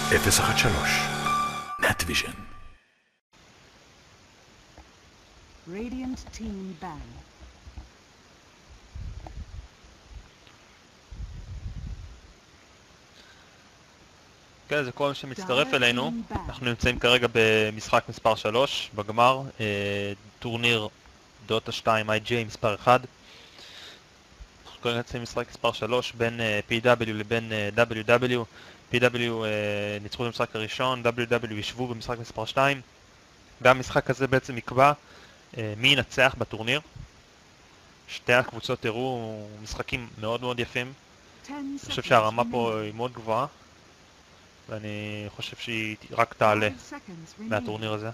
013 Net Vision. Radiant team ban. כן, זה כל מי שמצטרף אלינו. אנחנו נמצאים כרגע במשחק מספר 3 בגמר, טורניר דוטה 2 IGA מספר 1. אנחנו כרגע נמצאים במשחק מספר 3 בין PW לבין WW. PW ניצחו במשחק הראשון, WW ישבו במשחק מספר 2. והמשחק הזה בעצם יקבע מי ינצח בטורניר. שתי הקבוצות הראו משחקים מאוד מאוד יפים. אני חושב שהרמה פה היא מאוד גבוהה, ואני חושב שהיא רק תעלה מהטורניר הזה.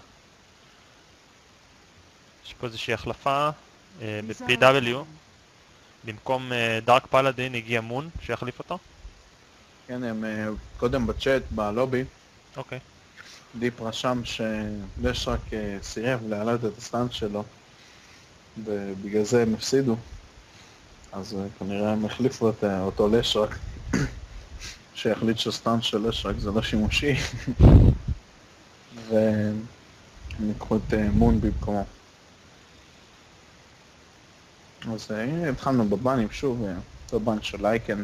יש פה איזושהי החלפה ב-PW. במקום דארק פלאדין הגיע מון שיחליף אותו. כן, הם קודם בצ'אט, בלובי, אוקיי. דיפ רשם שלש רק סירב להעלות את הסטנט שלו, ובגלל זה הם הפסידו. אז כנראה הם החליפו את אותו לש רק, שהחליט שהסטנט של לש רק זה לא שימושי, והם יקחו את מון במקומו. אז הנה התחלנו בבנים שוב, בבן של לייקן.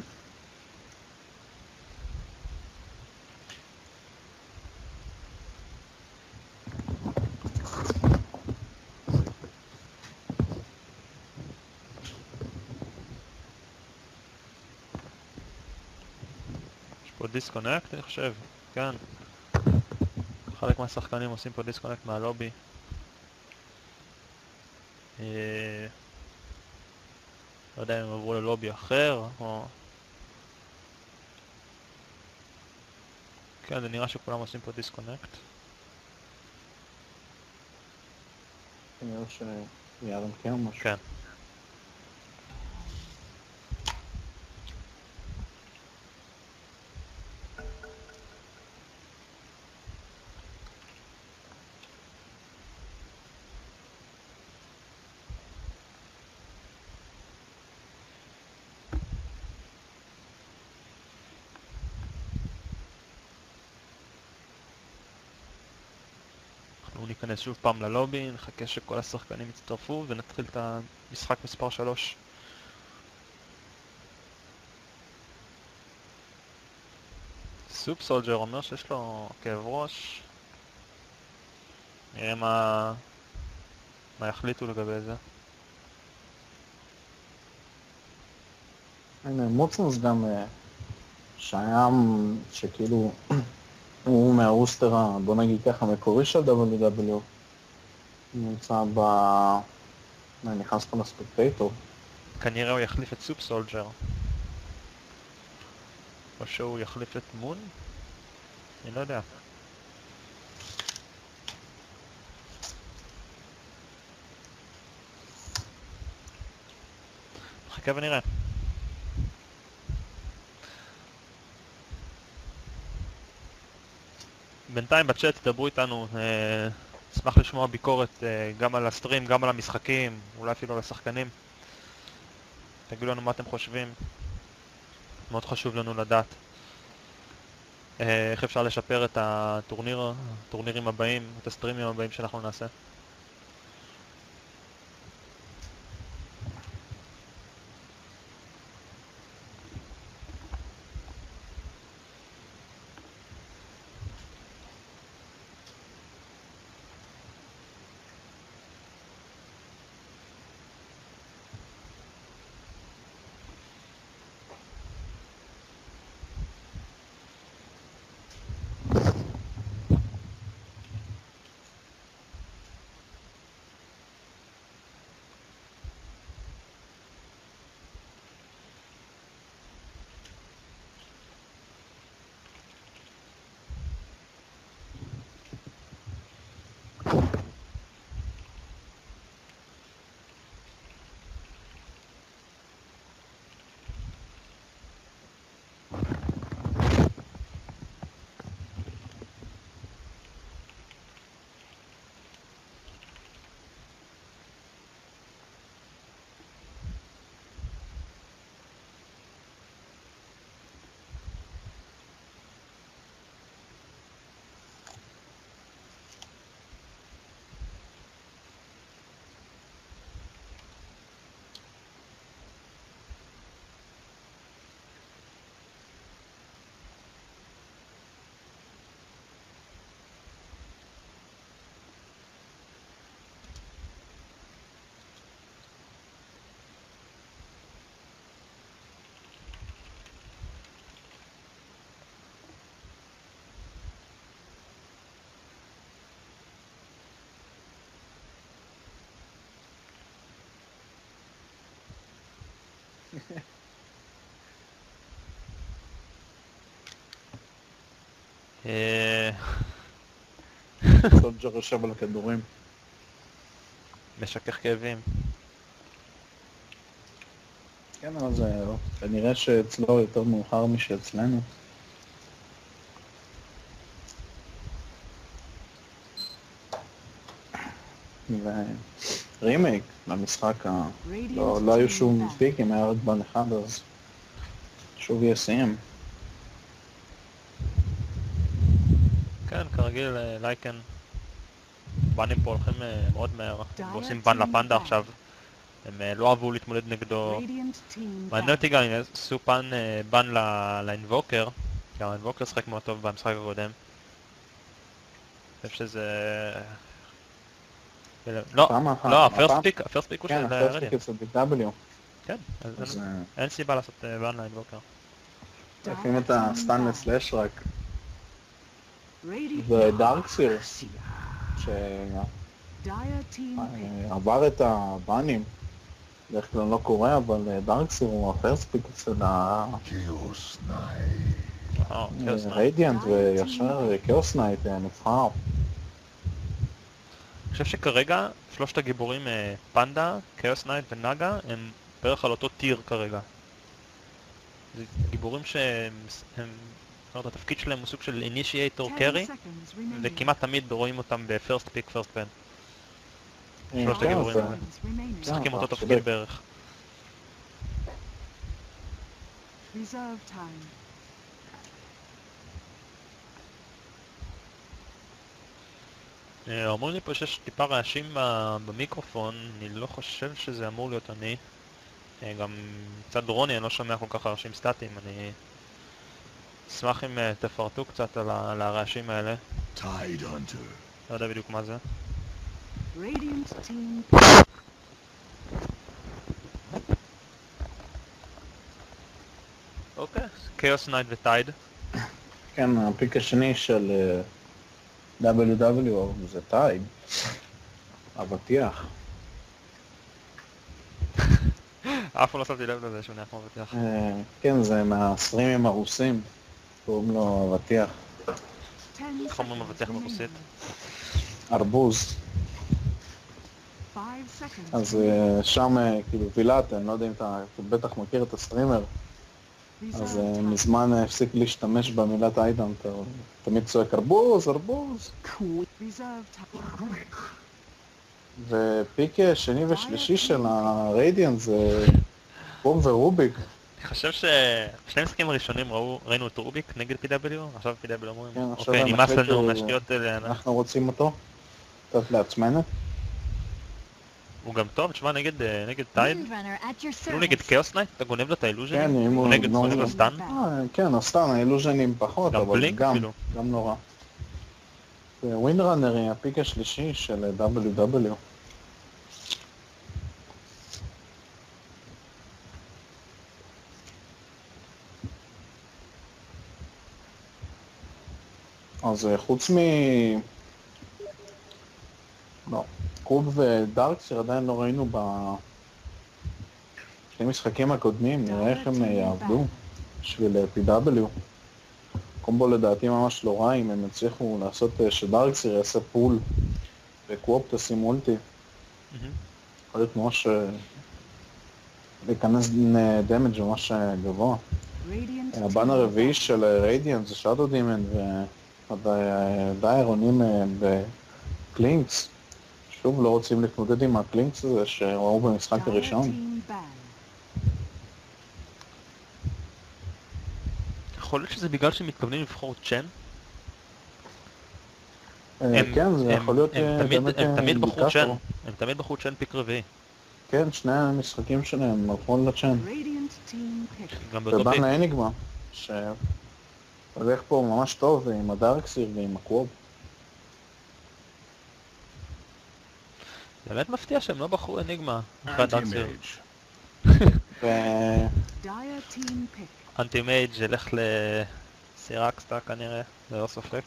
פה דיסקונקט אני חושב, כן. חלק מהשחקנים עושים פה דיסקונקט מהלובי. לא יודע אם הם עברו ללובי אחר או... כן, זה נראה שכולם עושים פה דיסקונקט. כנראה שיהיה להם כן משהו. כן. אנחנו ניכנס שוב פעם ללובי, נחכה שכל השחקנים יצטרפו ונתחיל את המשחק מספר 3. סופ סולג'ר אומר שיש לו כאב ראש. נראה מה יחליטו לגבי זה. הנה, מוצנס גם שהיה שכאילו הוא מהרוסטר, בוא נגיד ככה, מקורי של WW, נמצא נכנס פה לספקטייטור. כנראה הוא יחליף את סופ סולג'ר. או שהוא יחליף את מון? אני לא יודע. נחכה ונראה. בינתיים בצ'אט תדברו איתנו, אשמח לשמוע ביקורת גם על הסטרים, גם על המשחקים, אולי אפילו על השחקנים. תגידו לנו מה אתם חושבים, מאוד חשוב לנו לדעת איך אפשר לשפר את הטורנירים הבאים, את הסטרימים הבאים שאנחנו נעשה. סולג'ר יושב על הכדורים. משכך כאבים. כן, אבל זה כנראה שאצלו יותר מאוחר משאצלנו. ורימייק למשחק לא היו שום פיקים, היה רק בן אחד, אז שוב יסיים. כן, כרגיל לייקן. בנים פה הולכים מאוד מהר. הם עושים בן לפנדה עכשיו. הם לא אהבו להתמודד נגדו. מעניין אותי גם אם עשו בן לאינבוקר. גם האינבוקר שחק מאוד טוב במשחק הקודם. אני חושב שזה... לא, הפרסט פיק הוא של רדיאנט. כן, הפרסט פיק זה ב-W. כן, אז אין סיבה לעשות בן לאינבוקר. לפעמים אתה סטן סלאש רק. ודארקסיר, שעבר את הבנים, בדרך כלל לא קורה, אבל דארקסיר הוא הפרסט פיק אצל רדיאנט, וישר כאוס נייט נבחר. אני חושב שכרגע שלושת הגיבורים פנדה, כאוס נייט ונאגה הם בערך על אותו טיר כרגע. זה גיבורים שהם... התפקיד שלהם הוא סוג של אינישיאטור קרי, וכמעט תמיד רואים אותם בפרסט פיק, פרסט פן. שלושת הגיבורים האלה. משחקים אותו תפקיד בערך. אומרים לי פה שיש טיפה רעשים במיקרופון, אני לא חושב שזה אמור להיות אני. גם מצד רוני אני לא שומע כל כך רעשים סטטיים, אני אשמח אם תפרטו קצת על הרעשים האלה. לא יודע בדיוק מה זה. אוקיי, כאוס נייט וטייד. כן, הפיק השני של WW זה טייד. אבטיח. אף פעם לא שמתי לב לזה שהוא נהיה כמו אבטיח. כן, זה מהסרימים הרוסים. קוראים לו אבטיח. איך אומרים אבטיח ברוסית? ארבוז. אז שם כאילו וילת, אני לא יודע אם אתה בטח מכיר את הסטרימר, אז מזמן הפסיק להשתמש במילת איידן, אתה תמיד צועק ארבוז, ארבוז. ופיק שני ושלישי של הרדיאנט זה בום ורוביק. אני חושב ששני משחקים הראשונים ראינו את רוביק נגד PW, עכשיו PW אומרים, אוקיי, נמאס לנו מהשטויות האלה. אנחנו רוצים אותו, קצת לעצמנו. הוא גם טוב, תשמע, נגד טייד, כאילו נגד כאוס נייט, אתה גונב לו את האילוז'נים, או נגד גונב לו סטן? כן, הסטן, האילוז'נים פחות, אבל גם לא רע. ווינדראנר היא הפיק השלישי של WW. אז חוץ לא, קוב ודארקסיר עדיין לא ראינו בשני משחקים הקודמים, נראה איך הם יעבדו בשביל PW. קומבו לדעתי ממש לא רע אם הם יצליחו לעשות שדארקסיר יעשה פול וקוופ תשים אולטי. יכול להיות ממש להיכנס דמג' ממש גבוה. הבן הרביעי של רדיאנט זה שדו דימן ודייר עונים בקלינקס. שוב לא רוצים להתמודד עם הקלינקס הזה שראו במשחק הראשון. יכול להיות שזה בגלל שהם מתכוונים לבחור צ'ן? כן, זה יכול להיות באמת אינדיקטור. הם תמיד בחרו צ'ן פיק רביעי. כן, שני המשחקים שלהם הלכו לצ'ן. ובן האניגמה, שהולך פה ממש טוב עם הדארקסיר ועם הקווב. באמת מפתיע שהם לא בחרו אניגמה אחרי הדארקסיר. אנטי מייג' ילך לסירקסטה כנראה, ללא ספק.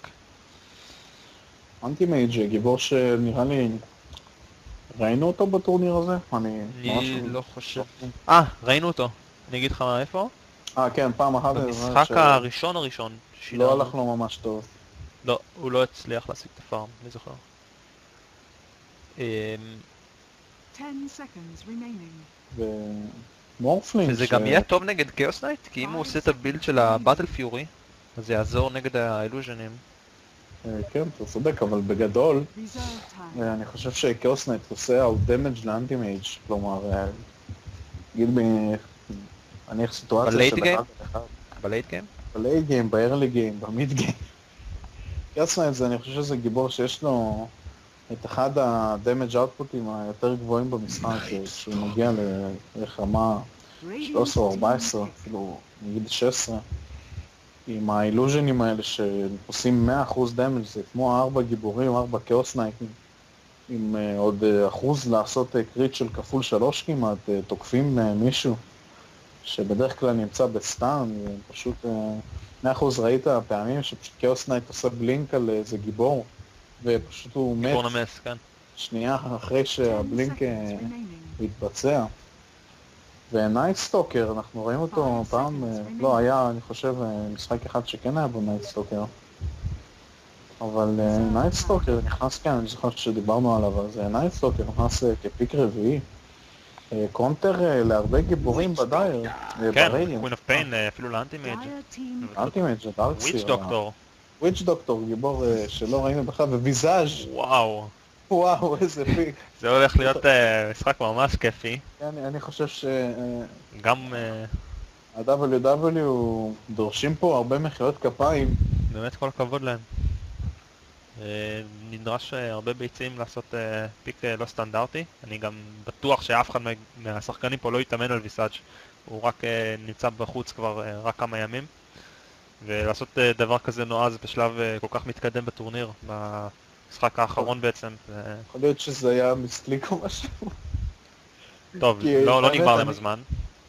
אנטי מייג' גיבור שנראה לי... ראינו אותו בטורניר הזה? אני לא חושב... ראינו אותו. אני אגיד לך איפה? כן, פעם אחת במשחק הראשון לא שילמנו. הלך לו ממש טוב. לא, הוא לא הצליח להשיג את הפארם, אני זוכר. 10 seconds remaining. ומורפלינג שזה גם יהיה טוב נגד כאוס נייט, כי אם הוא עושה את הבילד של הבטל פיורי, אז זה יעזור נגד האילוז'נים. כן, אתה צודק, אבל בגדול, Reserve time. אני חושב שכאוס נייט עושה אאוט דמג' לאנטי מייג', כלומר, נגיד נניח סיטואציה בלייט של גיים? אחד על אחד. בלייט גיים? בלייט גיים, בארלי גיים, במיד גיים. כאוס נייט אני חושב שזה גיבור שיש לו את אחד הדמג' אאוטפוטים היותר גבוהים במשחק, שהוא מגיע לרמה 13 או 14, אפילו נגיד 16. עם האילוז'נים האלה שעושים 100% דמג', זה כמו 4 גיבורים, 4 כאוס נייטים, עם עוד אחוז לעשות קריט של כפול 3 כמעט, תוקפים מישהו שבדרך כלל נמצא בסטאן, ופשוט 100% ראית פעמים שפשוט כאוס נייט עושה בלינק על איזה גיבור, ופשוט הוא מת גיבור נמס, כן. שנייה אחרי 10 שהבלינק seconds remaining. התבצע. ונייטסטוקר, אנחנו רואים אותו פעם, לא היה, אני חושב, משחק אחד שכן היה בו נייטסטוקר. אבל נייטסטוקר נכנס כאן, אני זוכר שדיברנו עליו, אז נייטסטוקר נכנס כפיק רביעי. קונטר להרבה גיבורים בדייר, כן, ברדיאנט. קווין אוף פיין, אפילו לאנטי מייג'. Dire team אנטימייג' זה דארקסיר. וויץ' דוקטור. וויץ' דוקטור, גיבור שלא ראינו בכלל, וויזאז'. וואו. וואו, איזה פיק. זה הולך להיות משחק ממש כיפי. אני חושב גם ה-WW דורשים פה הרבה מחיאות כפיים. באמת כל הכבוד להם. נדרש הרבה ביצים לעשות פיק לא סטנדרטי. אני גם בטוח שאף אחד מהשחקנים פה לא יתאמן על ויסאג'. הוא רק נמצא בחוץ כבר רק כמה ימים. ולעשות דבר כזה נועז בשלב כל כך מתקדם בטורניר, במשחק האחרון בעצם. יכול להיות שזה היה מסקליק או משהו. טוב, כי לא האמת, נגמר להם הזמן.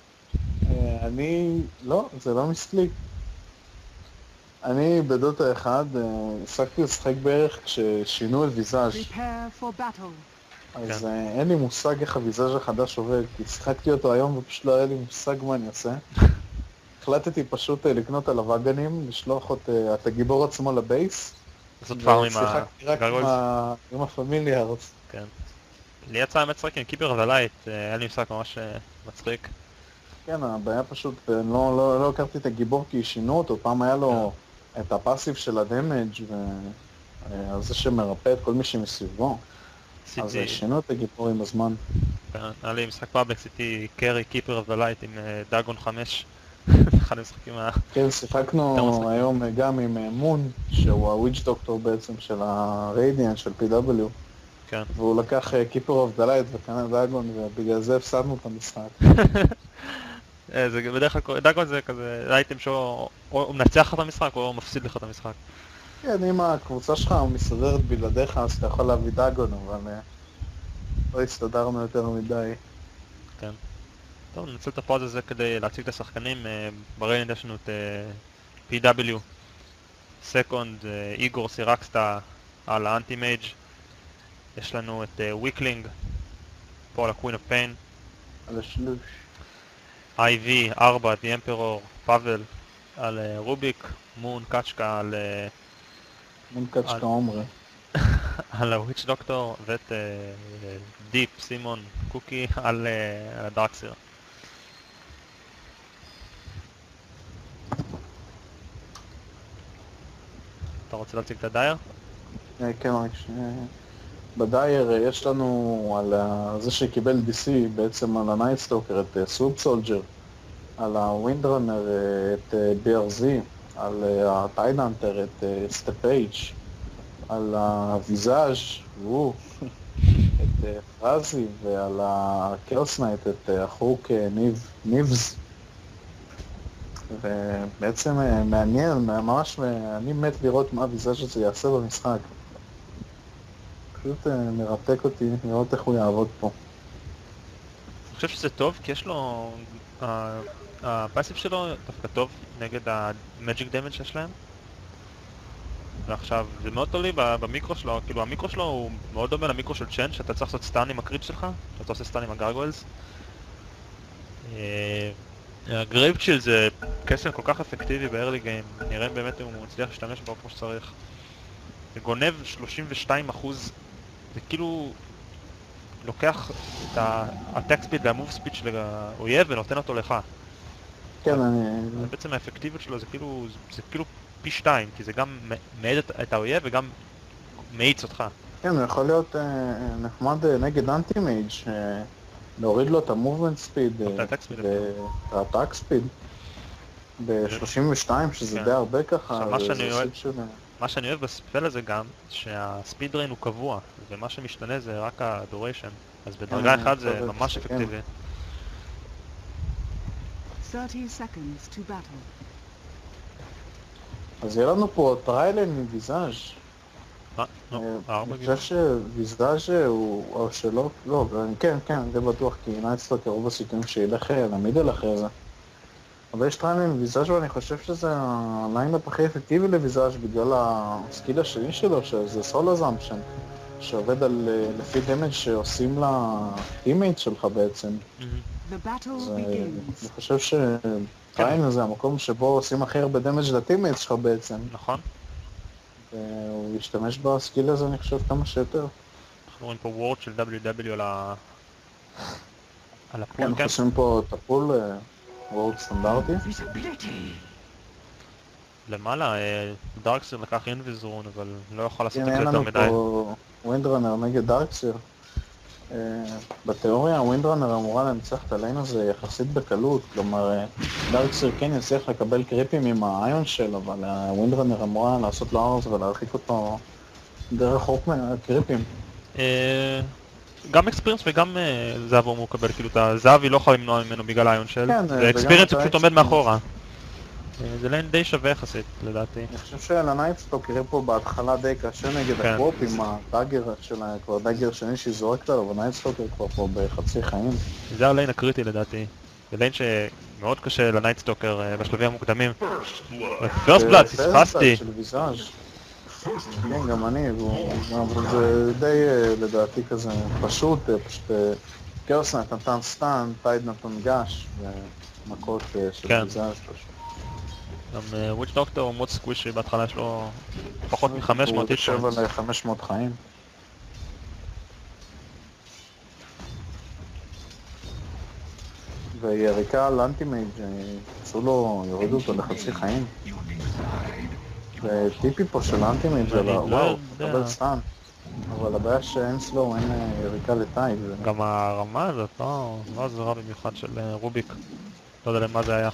לא, זה לא מסקליק. אני בדוטה 1 הפסקתי לשחק בערך כששינו את ויזאז', prepare for battle. אז אין לי מושג איך הוויזאז' החדש עובד, כי שיחקתי אותו היום ופשוט לא היה לי מושג מה אני עושה. החלטתי פשוט לקנות על הוואגנים, לשלוח את הגיבור עצמו לבייס, לעשות פארם עם ושיחקתי רק הגרגולס. עם הפמיליארס. כן. לי יצא האמת לשחק עם קיפר ולייט, היה לי משחק ממש מצחיק. כן, הבעיה פשוט, לא הכרתי את הגיבור כי שינו אותו, פעם היה לו את הפאסיב של הדמג' וזה שמרפא את כל מי שמסביבו, אז שינו את הגיבור עם הזמן. היה לי משחק פאבלק, עשיתי קרי, קיפר ולייט עם דאגון 5. אחד המשחקים כן, שיחקנו היום גם עם מון, שהוא הוויץ' דוקטור בעצם של הרדיאן של PW. כן. והוא לקח קיפר אוף דלייט וקנה דאגון, ובגלל זה הפסדנו את המשחק. זה בדרך כלל, דאגון זה כזה אייטם שהוא או מנצח לך את המשחק או מפסיד לך את המשחק. כן, אם הקבוצה שלך מסתדרת בלעדיך אז אתה יכול להביא דאגון, אבל לא הסתדרנו יותר מדי. כן. טוב, ננצל את הפוז הזה כדי להציג את השחקנים. בריינד יש לנו את PW, סקונד, איגור סירקסטה על האנטי מייג'. יש לנו את וויקלינג, פה על הקווין אוף פיין. על השלוש. IV, 4, The Emperor, פאבל על רוביק, מון קצ'קה על מון קצ'קה עומרי. על הוויץ' דוקטור, ואת דיפ, סימון, קוקי על הדארקסיר. אתה רוצה להציג את הדייר? כן, רק בדייר יש לנו על זה שקיבל DC בעצם על הנייטסטוקר את סופ סולג'ר, על הווינדרנר את BRZ, על הטיינאנטר את סטפייג', על הוויזאז' את פרזי, ועל הקרסנייט את החוק ניבס. ובעצם מעניין, ממש אני מת לראות מה הוויזאז' הזה יעשה במשחק. פשוט מרתק אותי לראות איך הוא יעבוד פה. אני חושב שזה טוב כי יש לו, הפאסיב שלו דווקא טוב נגד המג'יק דמג' שיש להם. ועכשיו זה מאוד תלוי במיקרו שלו, כאילו המיקרו שלו הוא מאוד דומה למיקרו של צ'ן, שאתה צריך לעשות סטן עם הקריט שלך, שאתה עושה סטן עם הגרגוולס. הגרייב צ'יל זה קסם כל כך אפקטיבי בארלי גיים, נראה באמת אם הוא מצליח להשתמש בו כמו שצריך. זה גונב 32%, זה כאילו לוקח את הטק ספיד והמוב ספיד של האויב ונותן אותו לך. כן, בעצם האפקטיביות שלו זה כאילו פי 2, כי זה גם מעיד את האויב וגם מאיץ אותך. כן, הוא יכול להיות נחמד נגד אנטי-מייג', להוריד לו את המובמנט ספיד ואת הטאק ספיד ב-32, שזה די הרבה ככה. מה שאני אוהב בספל הזה גם, שהספיד ריין הוא קבוע, ומה שמשתנה זה רק הדוריישן, אז בדרגה 1 זה ממש אפקטיבי. 30 seconds to battle. אז יהיה לנו פה טריילן מוויזאז'. מה? אני חושב שוויזאז' הוא, או שלא, לא, כן, זה בטוח, כי נייטסטוקר רוב הסיכויים שילך למידל אחרי זה. אבל יש טריילן מוויזאז' ואני חושב שזה הליינאפ הכי אפקטיבי לוויזאז' בגלל הסקיל השני שלו, שזה סול אזמפשן, שעובד לפי דמג' שעושים לטימייט שלך בעצם. אני חושב שטריילן זה המקום שבו עושים הכי הרבה דמג' לטימייט שלך בעצם. נכון. והוא ישתמש בסקיל הזה, אני חושב, כמה שיותר. אנחנו רואים פה וורד של WW על הפול, כן? אנחנו עושים פה את הפול, וורד סטנדרטי. למעלה, דארקסיר לקח אינביזרון, אבל לא יכול לעשות את כן, זה יותר מדי. אין לנו פה ווינדרנר נגד דארקסיר. בתיאוריה הווינדרנר אמורה לנצח את הליין הזה יחסית בקלות, כלומר דארקסיר כן יצליח לקבל קריפים עם האיון שלו, אבל הווינדרנר אמורה לעשות לו ארז ולהרחיק אותו דרך חוק מהקריפים. גם אקספיריאנס וגם זאב הוא מקבל, כאילו את הזאב היא לא יכולה למנוע ממנו בגלל האיון של, ואקספיריאנס הוא פשוט עומד מאחורה. זה ליין די שווה יחסית, לדעתי. אני חושב שלנייטסטוק יראה פה בהתחלה די קשה נגד הקרופ עם הדאגר שלה, כבר דאגר שני שהיא זורקת עליו, ונייטסטוק כבר פה בחצי חיים. זה הליין הקריטי לדעתי. זה ליין שמאוד קשה לנייטסטוקר בשלבים המוקדמים. פרסט בלאד, פספסתי. כן, גם אני, אבל זה די לדעתי כזה פשוט, כאוסנט נתן סטן, טייד נתן גש, ומכות של ויזאז' פשוט. גם וויץ' דוקטור מאוד סקווישי, בהתחלה יש לו פחות מ-500 איש. הוא יושב על 500 חיים. ויריקה על אנטי-מייג' עשו לו, יורידו אותו לחצי חיים. וטיפי פה של אנטי-מייג' זה וואו, קבל סטן. אבל הבעיה שאין סלו, אין יריקה לטייב. גם הרמה הזאת לא עזרה במיוחד של רוביק. לא יודע למה זה היה.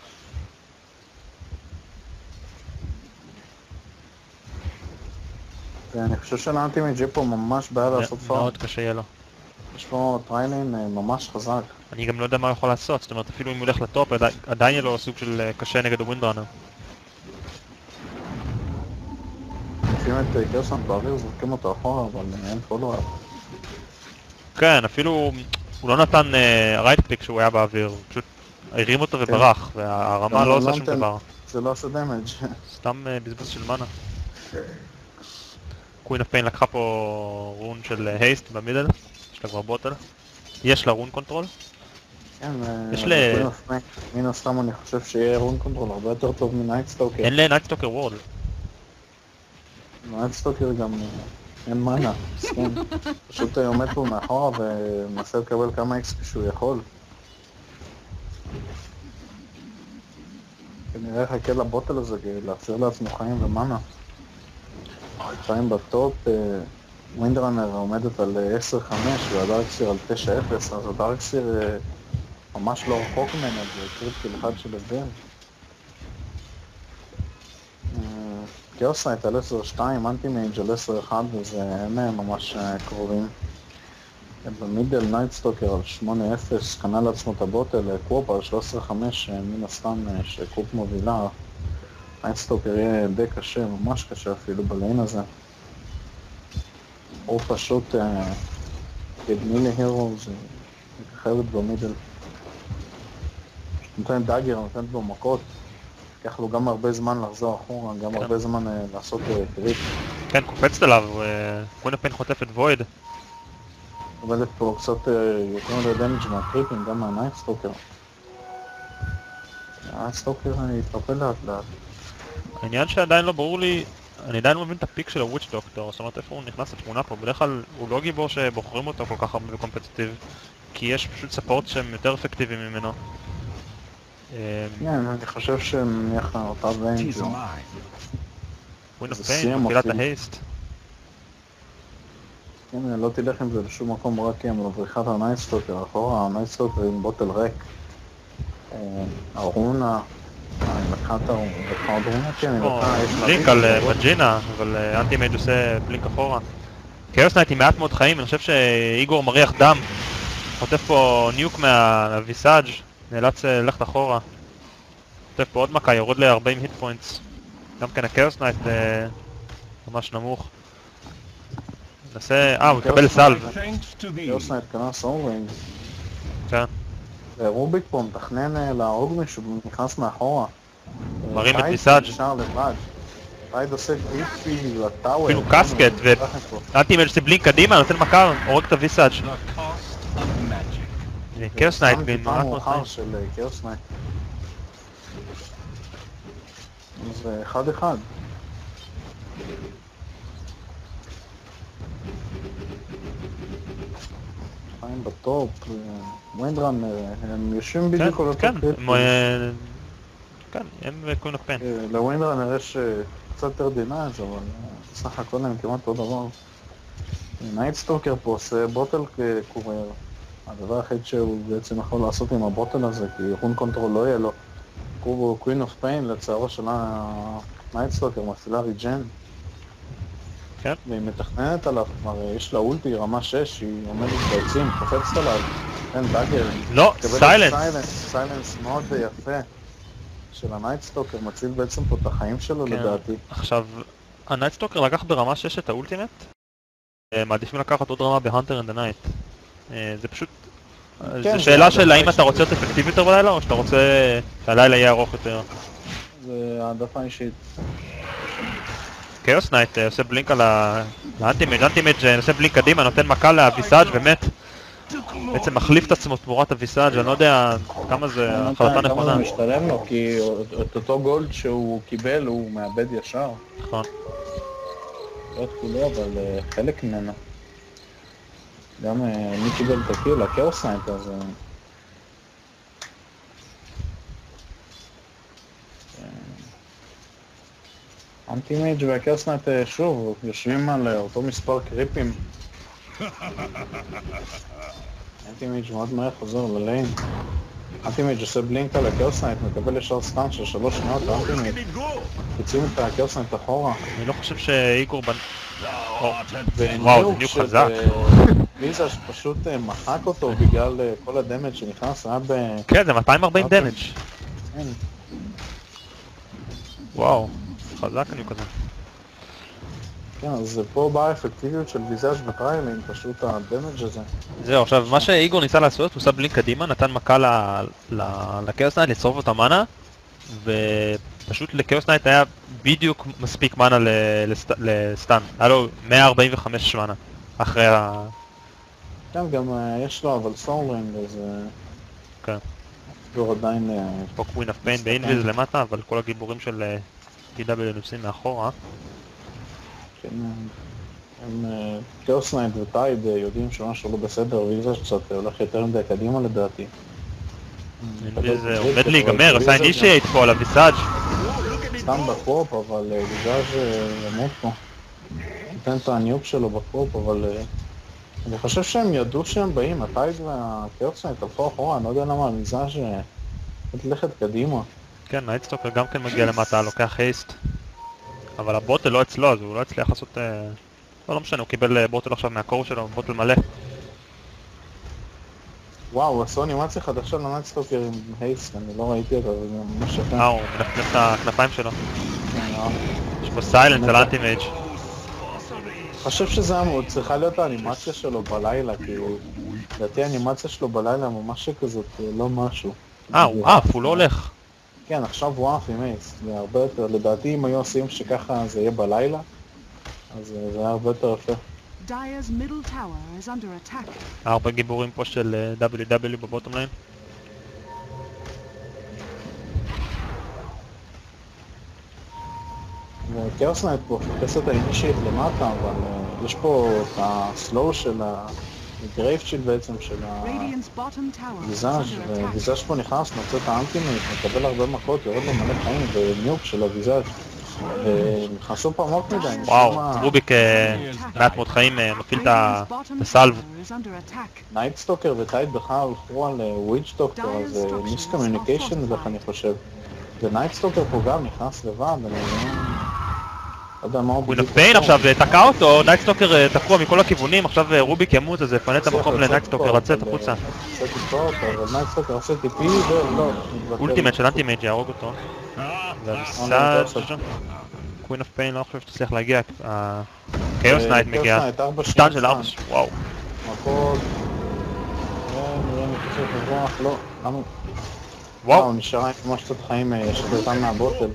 ואני חושב שלאנטי-מייג' פה ממש בעיה לעשות פארם. מאוד קשה יהיה לו. יש פה טריילין ממש חזק. אני גם לא יודע מה הוא יכול לעשות, זאת אומרת אפילו אם הוא הולך לטופ עדיין יהיה לו סוג של קשה נגד הווינדראנר. לפעמים את קרסנט באוויר זורקים אותו אחורה, אבל אין פולו-אפ. כן, אפילו הוא לא נתן רייט קליק שהוא היה באוויר, הוא פשוט הרים אותו וברח, והרמה לא עושה שום דבר. זה לא עושה דמג'. סתם בזבוז של מנה. קווין אוף פיין לקחה פה רון של הייסט במידל, יש לה כבר בוטל. יש לה רון קונטרול. כן, קווין אוף פיין, מן הסתם אני חושב שיהיה רון קונטרול הרבה יותר טוב מנייטסטוקר. אין לנייטסטוקר וורד. נייטסטוקר גם אין מנה, סכם. פשוט עומד פה מאחורה ומנסה לקבל כמה אקס כשהוא יכול. כנראה חכה לבוטל הזה כדי להחזיר לעצמו חיים ומנה. חיים בטופ, ווינדראנר עומדת על 10-5 והדארקסיר על 9-0, אז הדארקסיר ממש לא רחוק ממנו, זה קריפטיל אחד של הבדל. כאוסייט על 10-2, אנטי-מייג' על 10-1 וזה הם ממש קרובים. במידל נייטסטוקר על 8-0, קנה לעצמו את הבוטל, קרופ על 13-5, מן הסתם שקרופ מובילה. נייטסטוקר יהיה די קשה, ממש קשה אפילו בליין הזה. הוא פשוט קדמי להירו, זה מכחלת במידל. נותן דאגר, נותן בו מכות. לקח לו גם הרבה זמן לחזור אחורה, גם הרבה זמן לעשות קריפ. כן, קופצת עליו, קווין אוף פיין חוטף את וויד. עובדת פה קצת יותר מדי דמג' מהקריפים, גם מהנייטסטוקר. הסטוקר התקפל לאט לאט. העניין שעדיין לא ברור לי, אני עדיין לא מבין את הפיק של הוויץ' דוקטור, זאת אומרת איפה הוא נכנס לתמונה פה, בדרך כלל הוא לא גיבור שבוחרים אותו כל כך הרבה בקומפטיטיב, כי יש פשוט ספורט שהם יותר אפקטיביים ממנו. כן, אני חושב שנניח אותה ויין שלו. ווין אוף פיין, מפעילת ההייסט. כן, לא תלך עם זה לשום מקום רק עם מבריחת הנייטסטוקר אחורה, הנייטסטוקר עם בוטל ריק. הרונה, אני לקחה את הרונה, כן, אני לקחה... בלינק על מג'ינה, אבל אנטי-מייג' עושה בלינק אחורה. כאוס נייט עם מעט מאוד חיים, אני חושב שאיגור מריח דם. חוטף פה ניוק מהוויסאג', נאלץ ללכת אחורה. חוטף פה עוד מכה, יורד ל-40 היט פוינטס. גם כן הכאוס נייט ממש נמוך. ננסה... הוא יקבל סלב. כאוס נייט קנה סורלינג. כן. רוביק פה מתכנן להרוג מישהו, נכנס מאחורה. מרים את ויסאג'. נשאר לבד. טייד עושה גריפי לטאוור. אפילו קסקט, ואנטי-מייג' עושה בלינק קדימה, נותן מכה, הורג את הוויסאג'. כאוס נייט בין מעט מאוד חיים. של כאוס נייט. זה 1-1. חיים בטופ, ווינדראנר, הם יושבים בדיוק על אותו קריטי. כן, הם וקווין אוף פיין. לווינדראנר יש קצת יותר דינאז' אבל סך הכל הם כמעט אותו דבר. נייטסטוקר פה עושה בוטל קורייר. הדבר היחיד שהוא בעצם יכול לעשות עם הבוטל הזה, כי רון קונטרול לא יהיה לו. קווין אוף פיין לצערו של הנייטסטוקר מפעילה ריג'ן. כן. והיא מתכננת עליו, כלומר יש לה אולטי רמה 6, היא עומדת בעצים, קופצת עליו. אין דאגר. לא, סיילנס. סיילנס מאוד יפה. של הנייטסטוקר מציל בעצם פה את החיים שלו לדעתי. עכשיו, הנייטסטוקר לקח ברמה 6 את האולטימט, מעדיפים לקחת עוד רמה בהאנטר אנד הנייט. זה פשוט... זו שאלה של האם אתה רוצה להיות אפקטיבי יותר בלילה, או שאתה רוצה שהלילה יהיה ארוך יותר. זה העדפה אישית. כאוס נייט עושה בלינק על האנטי-מייג', אנטי-מייג' עושה בלינק קדימה, נותן מכה לוויסאג' באמת. בעצם מחליף את עצמו תמורת הוויסאג', אני לא יודע כמה זה החלטה נכונה. כמה זה משתלם לו, כי את אותו גולד שהוא קיבל הוא מאבד ישר. נכון. לא את כולו, אבל חלק ממנו. גם מי קיבל את הקיל, הכאוס נייט, אז... אנטי-מייג' והכאוס נייט שוב, יושבים על אותו מספר קריפים. אנטי-מייג' מאוד מהר חוזר לליין. אנטי-מייג' עושה בלינק על הכאוס נייט, מקבל ישר סטאנט של 3 שניות לאנטי-מייג'. יוצאים את הכאוס נייט אחורה. אני לא חושב שאיגור וואו, זה ניוק חזק. ויזה שפשוט מחק אותו בגלל כל הדמג' שנכנס, היה כן, זה 240 דמג'. וואו, חזק הניוק הזה. כן, אז פה באה האפקטיביות של ויזאז' בטריילינג, פשוט הדמג' הזה. זהו, עכשיו, מה שאיגור ניסה לעשות, הוא עושה בלינק קדימה, נתן מכה לכאוס נייט לצרוף את המאנה, ופשוט לכאוס נייט היה בדיוק מספיק מאנה לסטן. היה לו 145 מאנה אחרי כן, גם יש לו אבל סורלינג, אז... כן. הוא עדיין... פה קווין אוף פיין באינביז למטה, אבל כל הגיבורים של DOTA נוסעים מאחורה. כן, הם כאוס נייט וטייד יודעים שמשהו לא בסדר, ויזה שקצת הולך יותר מדי קדימה לדעתי. אינביז עומד להיגמר, עשה אינישייט פה על הוויסאג'. סתם בקרופ, אבל ויזאז' ימות פה. נותן את הניוק שלו בקרופ, אבל... אני חושב שהם ידעו שהם באים, הטייד והכאוס נייט הלכו אחורה, אני לא יודע למה ויזאז' הולכת קדימה. כן, נייטסטוקר גם כן מגיע למטה, לוקח הייסט. אבל הבוטל לא אצלו, אז הוא לא הצליח לעשות... לא משנה, הוא קיבל בוטל עכשיו מהקור שלו, בוטל מלא. וואו, עשו אנימציה חדשה לנייטסטוקר עם הייסט, אני לא ראיתי אותה, זה ממש יפה. הוא מנפנף את הכנפיים שלו. יש פה סיילנס על אנטי-מייג'. אני חושב שזה צריכה להיות האנימציה שלו בלילה, כי לדעתי האנימציה שלו בלילה ממש כזאת, לא משהו. הוא עף, הוא לא הולך. כן, עכשיו הוא עף עם אייס, זה הרבה יותר, לדעתי אם היו עושים שככה זה יהיה בלילה, אז זה היה הרבה יותר יפה. Dire's middle tower is under attack. 4 גיבורים פה של WW בבוטום ליין. כאוס נייט פה חיפש את האינישייט למטה, אבל יש פה את הסלואו של הגרייפצ'יט בעצם של Radiant's bottom tower is הוויזאז' under attack. וויזאז' פה נכנס, מוצא את האנטימייט, מקבל הרבה מכות, יורד לו מלא חיים וניוק של הוויזאז' ונכנסו פה עמוק מדי. וואו, רוביק מעט מאוד חיים מפעיל את Radiant's bottom הסלב. tower is under attack. נייטסטוקר וטייד בכלל הלכו על וויץ' דוקטור, אז מיס קומיוניקיישן זה אני חושב. ונייטסטוקר פה גם נכנס לבד, אני לא יודע מה הוא ווין אוף פיין עכשיו תקע אותו, נייטסטוקר תקוע מכל הכיוונים, עכשיו רוביק ימות אז יפנה את המקום לנייטסטוקר לצאת החוצה. לצאת איתו, אבל נייטסטוקר עושה טיפי ולא, אולטימט של אנטימייט שיהרוג אותו. והמסאז' קווין אוף פיין לא חושב שתצליח להגיע, קיוס נייט מגיע, סטן של 4, וואו. הכל, נראה מתחיל לברוח, לא, למה? וואו. נשארה עם ממש קצת חיים שחררתם מהבוטל.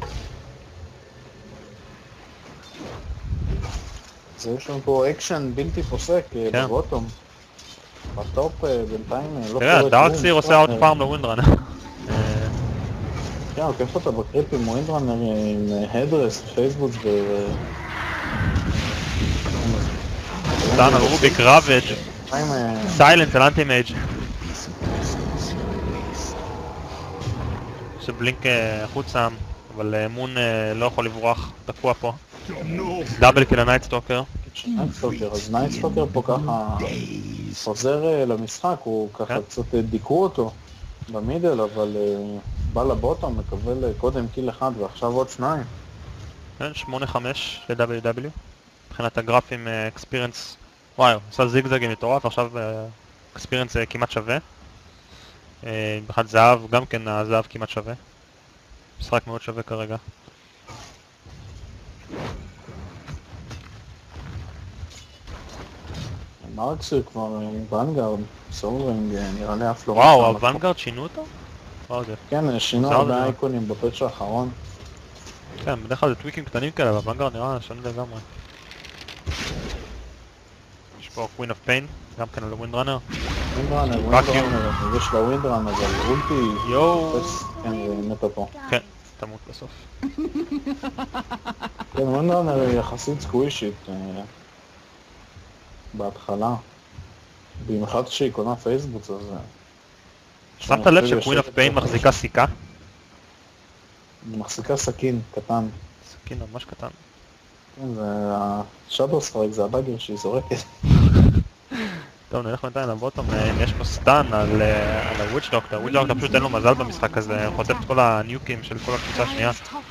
אז יש לנו פה אקשן בלתי פוסק בבוטום. בטופ בינתיים לא קורה תראה, כלום. דארקסיר עושה עוד פארם לווינדראנר. כן, עוקף אותה בקריפ עם ווינדראנר עם הדרס, פייסבוק ו... סטן על רוביק, ראבג', סיילנס על אנטי-מייג'. שבלינק החוצה, אבל מון לא יכול לברוח, תקוע פה. דאבל קיל הנייטסטוקר. אז נייטסטוקר פה ככה חוזר למשחק, הוא ככה קצת דיכאו אותו במידל, אבל בא לבוטום, מקבל קודם קיל אחד ועכשיו עוד שניים. כן, 8-5 ל-WW. מבחינת הגרפים אקספירנס, וואי, עושה זיגזגים מטורף, עכשיו אקספירנס כמעט שווה. בכלל זהב, גם כן הזהב כמעט שווה. משחק מאוד שווה כרגע. מרקסיר כבר עם ונגארד, סולרינג, נראה לי אף לא... וואו, הוונגארד שינו אותו? כן, שינו הרבה אייקונים בפאץ' האחרון. כן, בדרך כלל זה טוויקים קטנים כאלה, אבל הוונגארד נראה שונה לגמרי. יש פה קווין אוף פיין, גם כן על הווינדראנר. ווינדראנר, יש לה ווינדראנר, אבל אולטי... יואו! כן, זה מתה פה. כן, תמות בסוף. כן, ווינדראנר היא יחסית סקווישית בהתחלה. במיוחד שהיא קונה פייסבוק, אז... שמת לב שקווין אוף פיין מחזיקה סיכה? היא מחזיקה סכין קטן. סכין ממש קטן. כן, זה השאדו סטרייק, זה הדאגר שהיא זורקת. טוב, נלך בינתיים לבוטום, יש פה סטן על הוויץ' דוקטור. הוויץ' דוקטור פשוט אין לו מזל במשחק הזה, הוא חוטף את כל הניוקים של כל הקבוצה השנייה.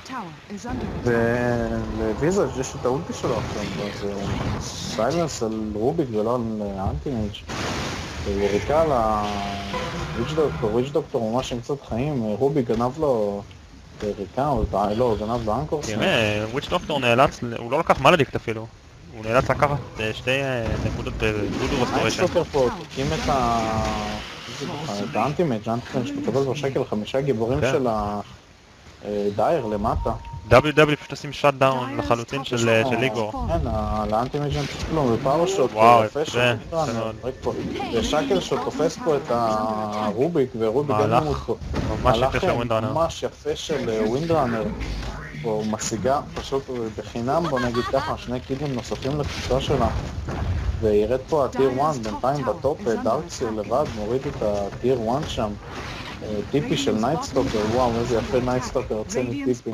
ולוויזאג' יש את האולטי שלו עכשיו, אז סיילנס על רוביק ולא על אנטי-מייג'. ויריקה על הוויץ' דוקטור ממש עם קצת חיים, רוביק גנב לו יריקה, או לא, גנב לו אנקורס. תראה, וויץ' דוקטור נאלץ, הוא לא לקח מלדיקט אפילו. הוא נאלץ לקחת שתי נקודות בדודו רסטוריישן. נייטסטוקר פה תקים את האנטימייג' שמקבל בשקל 5 גיבורים של הדייר למטה. WW פשוט עושים שאט דאון לחלוטין של איגור. כן, לאנטימייג' כלום, ופאור שוט יפה של ווינדראנר. ושקל שוט תופס פה את הרוביק, ורוביק אין למות פה. ממש יפה של ווינדראנר. הוא משיגה פשוט בחינם, בוא נגיד ככה, 2 קילים נוספים לקבוצה שלה. וירד פה הטיר 1, בינתיים בטופ דארקסיר לבד, מוריד את הטיר 1 שם. טיפי של נייטסטוקר, וואו, איזה יפה נייטסטוקר יוצא מטיפי.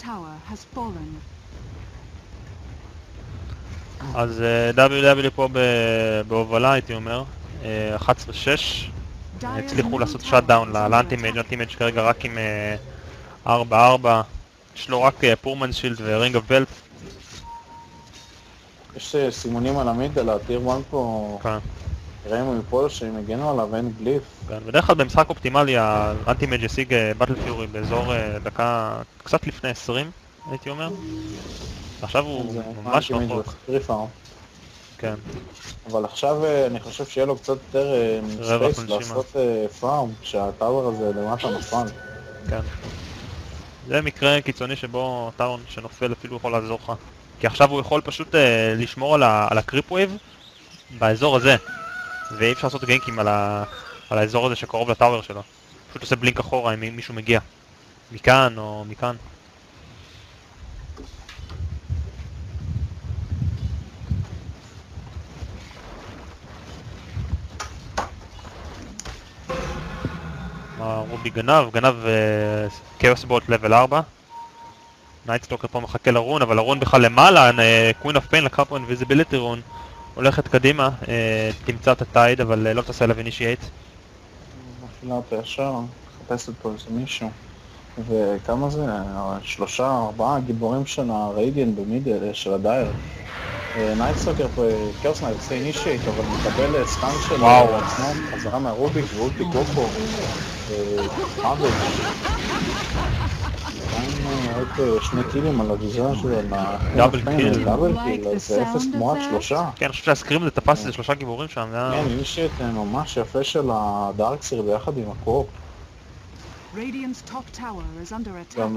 אז WW פה בהובלה הייתי אומר, 11-6. הצליחו לעשות שאט דאון לאנטי-מייג', אנטי-מייג' כרגע רק עם 4-4. יש לו רק פורמן שילד ורינג אוף ולט. יש סימונים על המידל, הטיר 1 פה... נראה אם הוא יפול שהם הגנו עליו, אין גליף. בדרך כלל במשחק אופטימלי האנטי-מייג' השיג באטל פיורי באזור דקה קצת לפני 20 הייתי אומר. עכשיו הוא ממש רחוק. כן. אבל עכשיו אני חושב שיהיה לו קצת יותר ספייס לעשות פארם כשהטאוור הזה למטה נפל. כן. זה מקרה קיצוני שבו טאון שנופל אפילו יכול לעזור לך. כי עכשיו הוא יכול פשוט לשמור על הקריפ ווייב באזור הזה. ואי אפשר לעשות גנקים על האזור הזה שקרוב לטאוור שלו. פשוט עושה בלינק אחורה אם מישהו מגיע. מכאן או מכאן. רובי גנב כאוס בולט לבל 4. נייטסטוקר פה מחכה לרון, אבל הרון בכלל למעלה, קווין אוף פיין לקחה פה אינביזיביליטי רון. הולכת קדימה, תמצא את הטייד, אבל לא תעשה אליו אינישייט. מפעילה אותה ישר, מחפשת פה איזה מישהו. וכמה זה? 3-4 גיבורים של הריידיאן במידל, של הדייר. נייטסטוקר פה, קרס נייט עושה אינישייט, אבל מקבל סטאנט של עצמו, חזרה מהרוביק ואולטי גופו. חאבג' עוד 2 קילים על הוויזיה שלו, דאבל קיל. דאבל קיל, אז זה 0 תמורת 3. כן, אני חושב שהסקרים זה תפס איזה 3 גיבורים שם, זה היה... כן, אינישייט ממש יפה של הדארקסיר ביחד עם הקרופ. Radiant's top tower is under attack. גם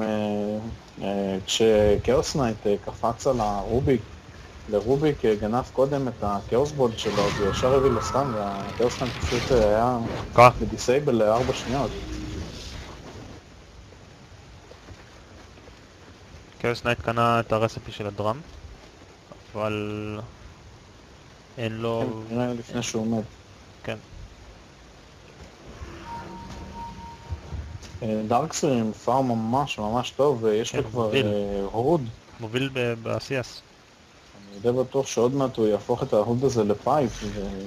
כשקאוס נייט קפץ על לרוביק גנב קודם את הקאוס בולד שלו, זה ישר הביא לו סתם, והקאוס נייט פשוט היה בדיסייבל ל4 שניות. קאוס נייט קנה את הרספי של הדראם, אבל אין לו... נראה לפני שהוא מת. כן. דארקסיר עם פארם ממש טוב, ויש לו כבר הוד. מוביל ב-CS. אני די בטוח שעוד מעט הוא יהפוך את ההוד הזה לפייפ,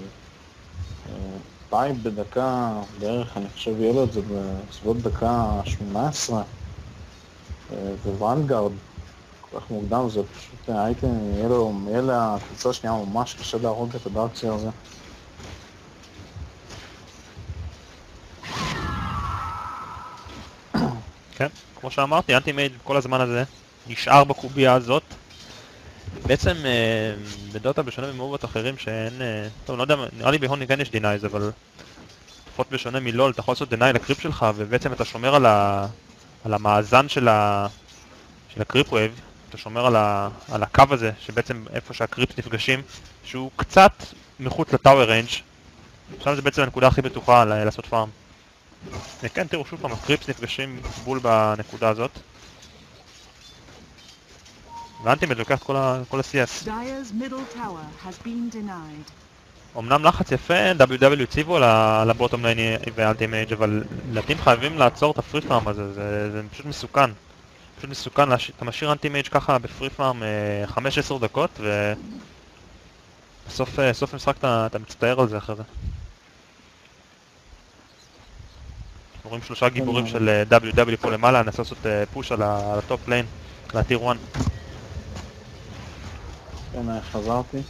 פייפ בדקה בערך, אני חושב יהיה לו את זה בסביבות דקה 18, וואנגארד, כל כך מוקדם, זה פשוט יהיה לקבוצה השנייה ממש קשה להרוג את הדארקסיר הזה. כן, כמו שאמרתי, אנטי מייג' כל הזמן הזה נשאר בקובייה הזאת. בעצם בדוטה בשונה ממובות אחרים שאין... טוב, לא יודע, נראה לי בהון כן יש דינייז, אבל לפחות בשונה מלול, אתה יכול לעשות דיניי לקריפ שלך, ובעצם אתה שומר על המאזן של הקריפ ווייב, אתה שומר על הקו הזה, שבעצם איפה שהקריפס נפגשים, שהוא קצת מחוץ לטאוור ריינג'. עכשיו זה בעצם הנקודה הכי בטוחה לעשות פארם. וכן, תראו שוב פעם, הקריפס נפגשים בול בנקודה הזאת. ואנטימד לוקח כל ה-CS. אמנם לחץ יפה, WW הציבו על הבוטום ליין ואנטימייג', אבל לדעתים חייבים לעצור את הפרי פארם הזה, זה פשוט מסוכן. פשוט מסוכן, אתה משאיר אנטימייג' ככה בפרי פארם 5-10 דקות, ובסוף המשחק אתה מצטער על זה אחרי זה. רואים 3 גיבורים של WW פה למעלה, ננסה לעשות פוש על הטופ ליין, לטיר 1. כן, חזרתי.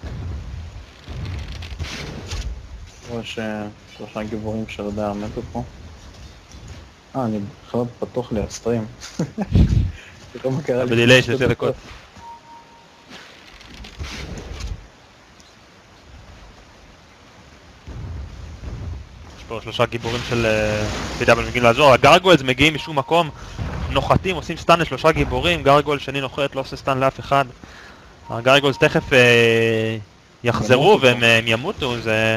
רואה ש3 גיבורים של הדייר מתו פה. אני בכלל פתוח לי הסטרים. תראו מה קרה לי. בדילי של 2 דקות. יש פה 3 גיבורים של PW מגיעים לעזור. הגרגולס מגיעים משום מקום, נוחתים, עושים סטן ל3 גיבורים, גרגול שני נוחת, לא עושה סטן לאף אחד. הגרגולס תכף יחזרו והם ימותו, זה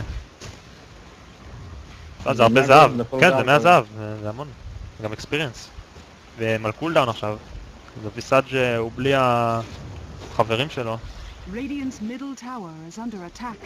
הרבה זהב. כן, זה 100 זהב, זה המון. זה גם אקספיריאנס. והם על קולדאון עכשיו. זה ויסאג' הוא בלי החברים שלו. Radiant's middle tower is under attack.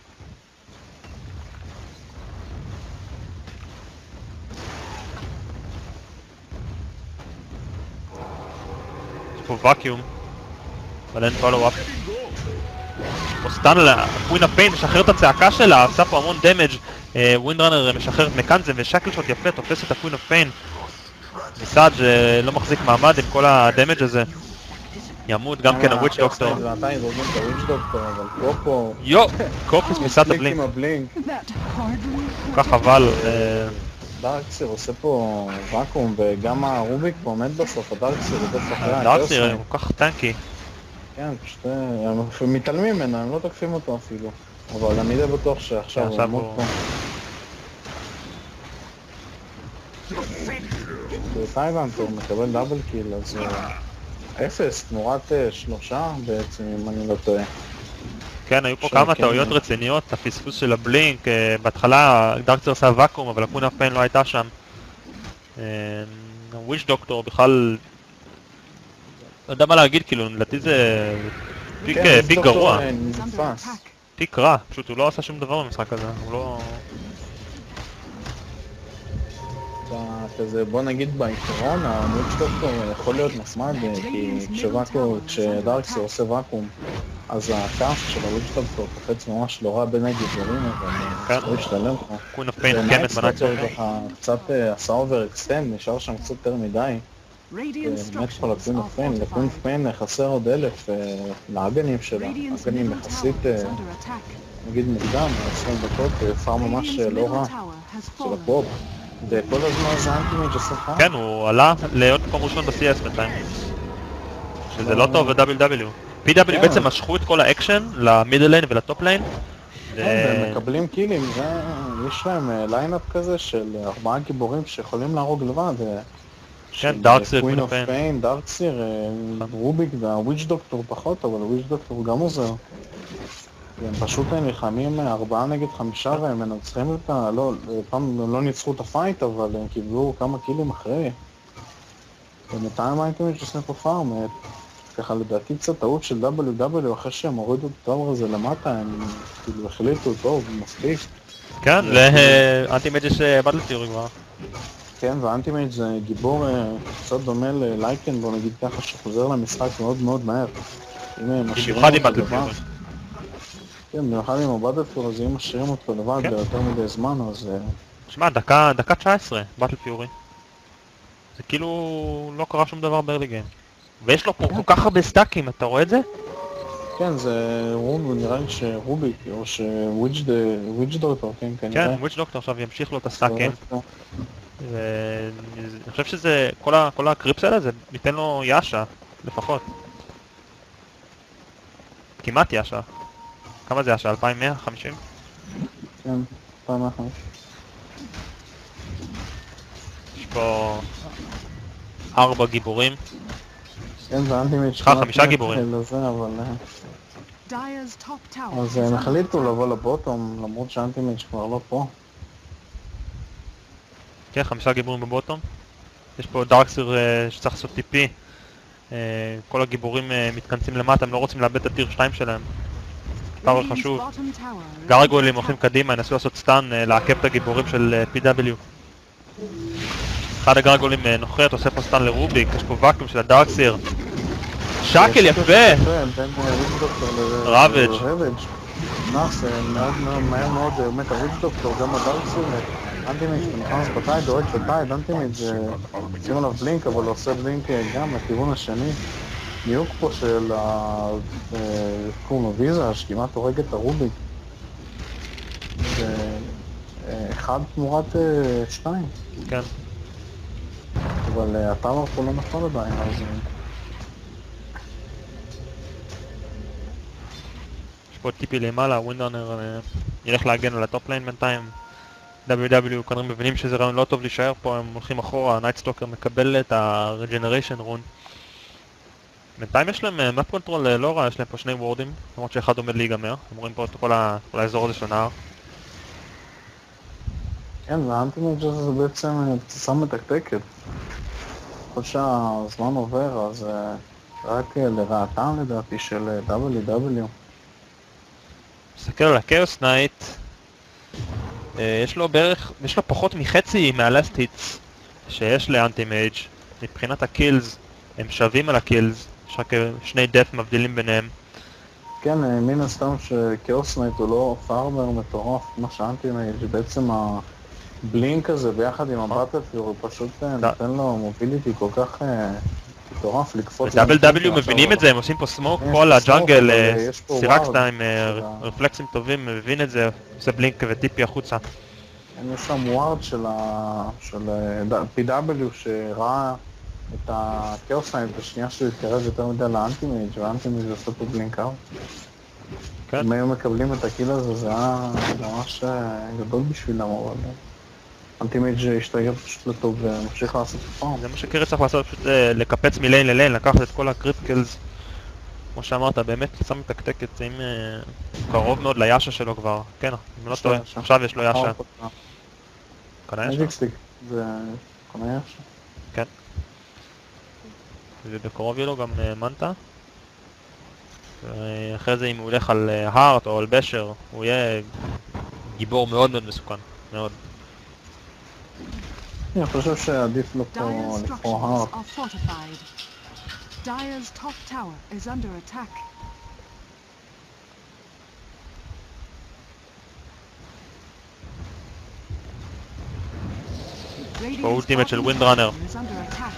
יש פה ואקיום. אבל אין פולו-אפ. פה סטן קווין אוף פיין משחרר את הצעקה שלה, עשה פה המון דמג'. ווינדרנר משחרר את מקנזם ושקל שוט יפה, תופס את הקווין אוף פיין. ויסאג' לא מחזיק מעמד עם כל הדמג' הזה. ימות גם כן הוויץ' דוקטור. ועדיין זורקים את הוויץ' דוקטור, אבל קופו... קופוס ניסה את הבלינק. כל כך חבל. דארקסיר עושה פה ואקום, וגם הרוביק פה עומד בסוף, הדארקסיר עובד אחרי. דארקסיר הוא כל כך טנקי. כן, פשוט הם מתעלמים ממנו, הם לא תוקפים אותו אפילו. אבל אני די בטוח שעכשיו הוא עמוד פה. בתאילנד הוא מקבל דאבל קיל, אז 0 תמורת 3 בעצם, אם אני לא טועה. כן, היו פה כמה טעויות רציניות, הפספוס של הבלינק, בהתחלה דארקסיר עשה ואקום, אבל הקווין אוף פיין לא הייתה שם. הוויץ' דוקטור בכלל... לא יודע מה להגיד, כאילו, לדעתי זה פיק גרוע. פיק רע, פשוט הוא לא עשה שום דבר במשחק הזה, הוא לא... כזה, בוא נגיד בעיקרון, המוץ' דוקטור יכול להיות נחמד, כי כשדארקסר עושה ואקום, אז הקאסט של הוויץ' דוקטור קופץ ממש לא רע בין הגיבורים, אבל לא ישתלם פה. קווין אוף פיין קמת בנייטסטוקר. קצת עשה אובר אקסטנד, נשאר שם קצת יותר מדי. באמת כל הקווין אוף פיין, לקווין אוף פיין חסר עוד 1,000 לאגנים שלה, אגנים יחסית, נגיד מוקדם, 20 דקות, פאר ממש לא רע של הפופ. וכל הזמן זה אנטימייג' עושה. כן, הוא עלה לעוד מקום ראשון ב-CS בינתיים. שזה לא טוב ב-WW. PW בעצם משכו את כל האקשן למידל ליין ולטופ ליין. והם מקבלים קילים, יש להם ליינאפ כזה של 4 גיבורים שיכולים להרוג לבד. כן, דארקסיר, קווין אוף פיין, דארקסיר, רוביק והוויץ' דוקטור פחות, אבל הוויץ' דוקטור גם עוזר. הם פשוט נלחמים 4 נגד 5 והם מנצחים את פעם הם לא ניצחו את הפייט, אבל הם קיבלו כמה קילים אחרי. ובינתיים האינטימייג' עושה פה פארם, ככה לדעתי קצת טעות של WW, אחרי שהם הורידו את הדבר הזה למטה, הם כאילו החליטו טוב, מספיק. כן, לאנטימייג' יש באטל פיורי כבר. כן, ואנטימייג' זה גיבור קצת דומה ללייקן, בוא נגיד ככה, שחוזר למשחק מאוד מאוד מהר. במיוחד עם באטל פיורי. כן, במיוחד עם הבאטל פיורי, אז אם משאירים אותו לבד ליותר מדי זמן, אז... שמע, דקה 19, באטל פיורי. זה כאילו לא קרה שום דבר בארלי גיים. ויש לו פה כל כך הרבה סטאקים, אתה רואה את זה? כן, זה נראה לי שרוביק, או שוויץ' דוקטור, כן, כנראה. כן, וויץ' דוקטור עכשיו ימשיך לו את הסטאקים. ואני חושב שזה, כל הקריפס האלה, זה ניתן לו יאשה, לפחות. כמעט יאשה. כמה זה יאשה? 2150? כן, 2150. יש פה 4 גיבורים. כן, זה אנטימייג' 5 גיבורים. אז הם החליטו לבוא לבוטום, למרות שאנטימייג' כבר לא פה. כן, 5 גיבורים בבוטום. יש פה דארקסיר שצריך לעשות טיפי. כל הגיבורים מתכנסים למטה, הם לא רוצים לאבד את הטיר 2 שלהם. דבר חשוב. גרגולים הולכים קדימה, ינסו לעשות סטן, לעכב את הגיבורים של PW. אחד הגרגולים נוחת, עושה פה סטן לרוביק, יש פה ואקום של הדארקסיר. שקל יפה! ראבג' נאס, מהר מאוד, באמת הוויץ' דוקטור, גם הדארקסיר, אנטימייג' נכנס בטייד, דורק בטייד, אנטימייג' שים עליו בלינק, אבל הוא עושה בלינק גם לכיוון השני. ניוק פה של ויזה, שכמעט הורג את הרוביק. אחד תמורת 2. כן. אבל הטאמר פה לא נכון עדיין, אז... יש פה טיפי למעלה, ווינדרנר ילך להגן על הטופ ליין בינתיים. WW כנראה מבינים שזה רעיון לא טוב להישאר פה, הם הולכים אחורה, נייטסטוקר מקבל את ה-Regeneration רון. בינתיים יש להם מפ קונטרול לא רע, יש להם פה 2 וורדים, למרות שאחד עומד להיגמר, הם רואים פה את כל האזור הזה של הנהר. כן, והאנטימייג' הזה בעצם פצצה מתקתקת. כל שהזמן עובר, אז רק לרעתם לדעתי של WW. מסתכל על הקאוס נייט, יש לו פחות מחצי מהלאסט היטס שיש לאנטימייג'. מבחינת הקילס, הם שווים על הקילס, יש רק 2 דף מבדילים ביניהם. כן, מן הסתם שקאוס נייט הוא לא פארמר מטורף, כמו שאנטימייג' בעצם הבלינק הזה ביחד עם הבטלפילד הוא פשוט נותן לו מוביליטי כל כך מטורף לקפוץ. ו-WW מבינים את זה, הם עושים פה סמוק פה על הג'אנגל, סירקסטה עם רפלקסים טובים, מבין את זה, עושה בלינק וטיפי החוצה. יש שם ווארד של PW שראה את הקאוס נייט בשנייה שהוא התקרב יותר מדי לאנטימייג' והאנטימייג' עושה פה בלינק אאוט. אם היו מקבלים את הקיל הזה, זה היה ממש גדול בשבילם, אבל אנטימייג' השתגר פשוט לטוב וממשיך לעשות פעם. זה מה שקרי צריך לעשות, פשוט לקפץ מליין לליין, לקחת את כל הקריפקלס. כמו שאמרת, באמת קצת מתקתקת, אם קרוב מאוד ליאשה שלו כבר. כן, אם לא טועה, עכשיו יש לו יאשה. קונה יאשה? מג'יקסטיק, זה קונה יאשה. כן. ובקרוב יהיה לו גם מנטה. ואחרי זה אם הוא ילך על הארט או על בשר, הוא יהיה גיבור מאוד מאוד מסוכן, מאוד. אני חושב שעדיף לו פה Dire's לבחור structures הארט. are fortified. Dire's top tower is under attack. Radiant's ultimate של bottom Windrunner. tower is under attack.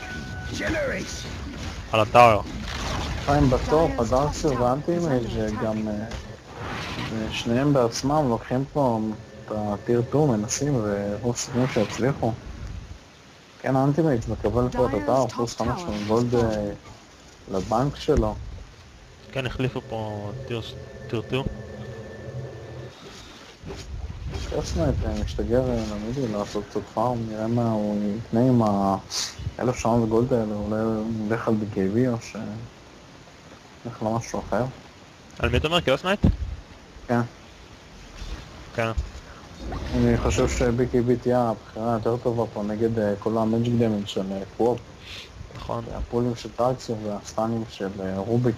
על הטאוור. חיים בטופ, הדארקסר והאנטי-אימייג' גם שניהם בעצמם לוקחים פה את הטיר 2, מנסים ורוב סיכויים שהצליחו. כן, האנטי-אימייג' מקבל פה את הטאוור, פלוס 500 גולד לבנק שלו. כן, החליפו פה טיר 2. קרסנייט משתגר למידי לעשות קצת פארם, נראה מה הוא יקנה עם ה-1700 גולד האלה, אולי הוא ילך על BKB או שילך למשהו אחר. על מי אתה אומר? קרסנייט? כן. כן. אני חושב ש-BKB תהיה הבחירה יותר טובה פה נגד כל המג'יק דמינג של קוופ. נכון. הפולים של טרקסיה והסטנים של רוביק.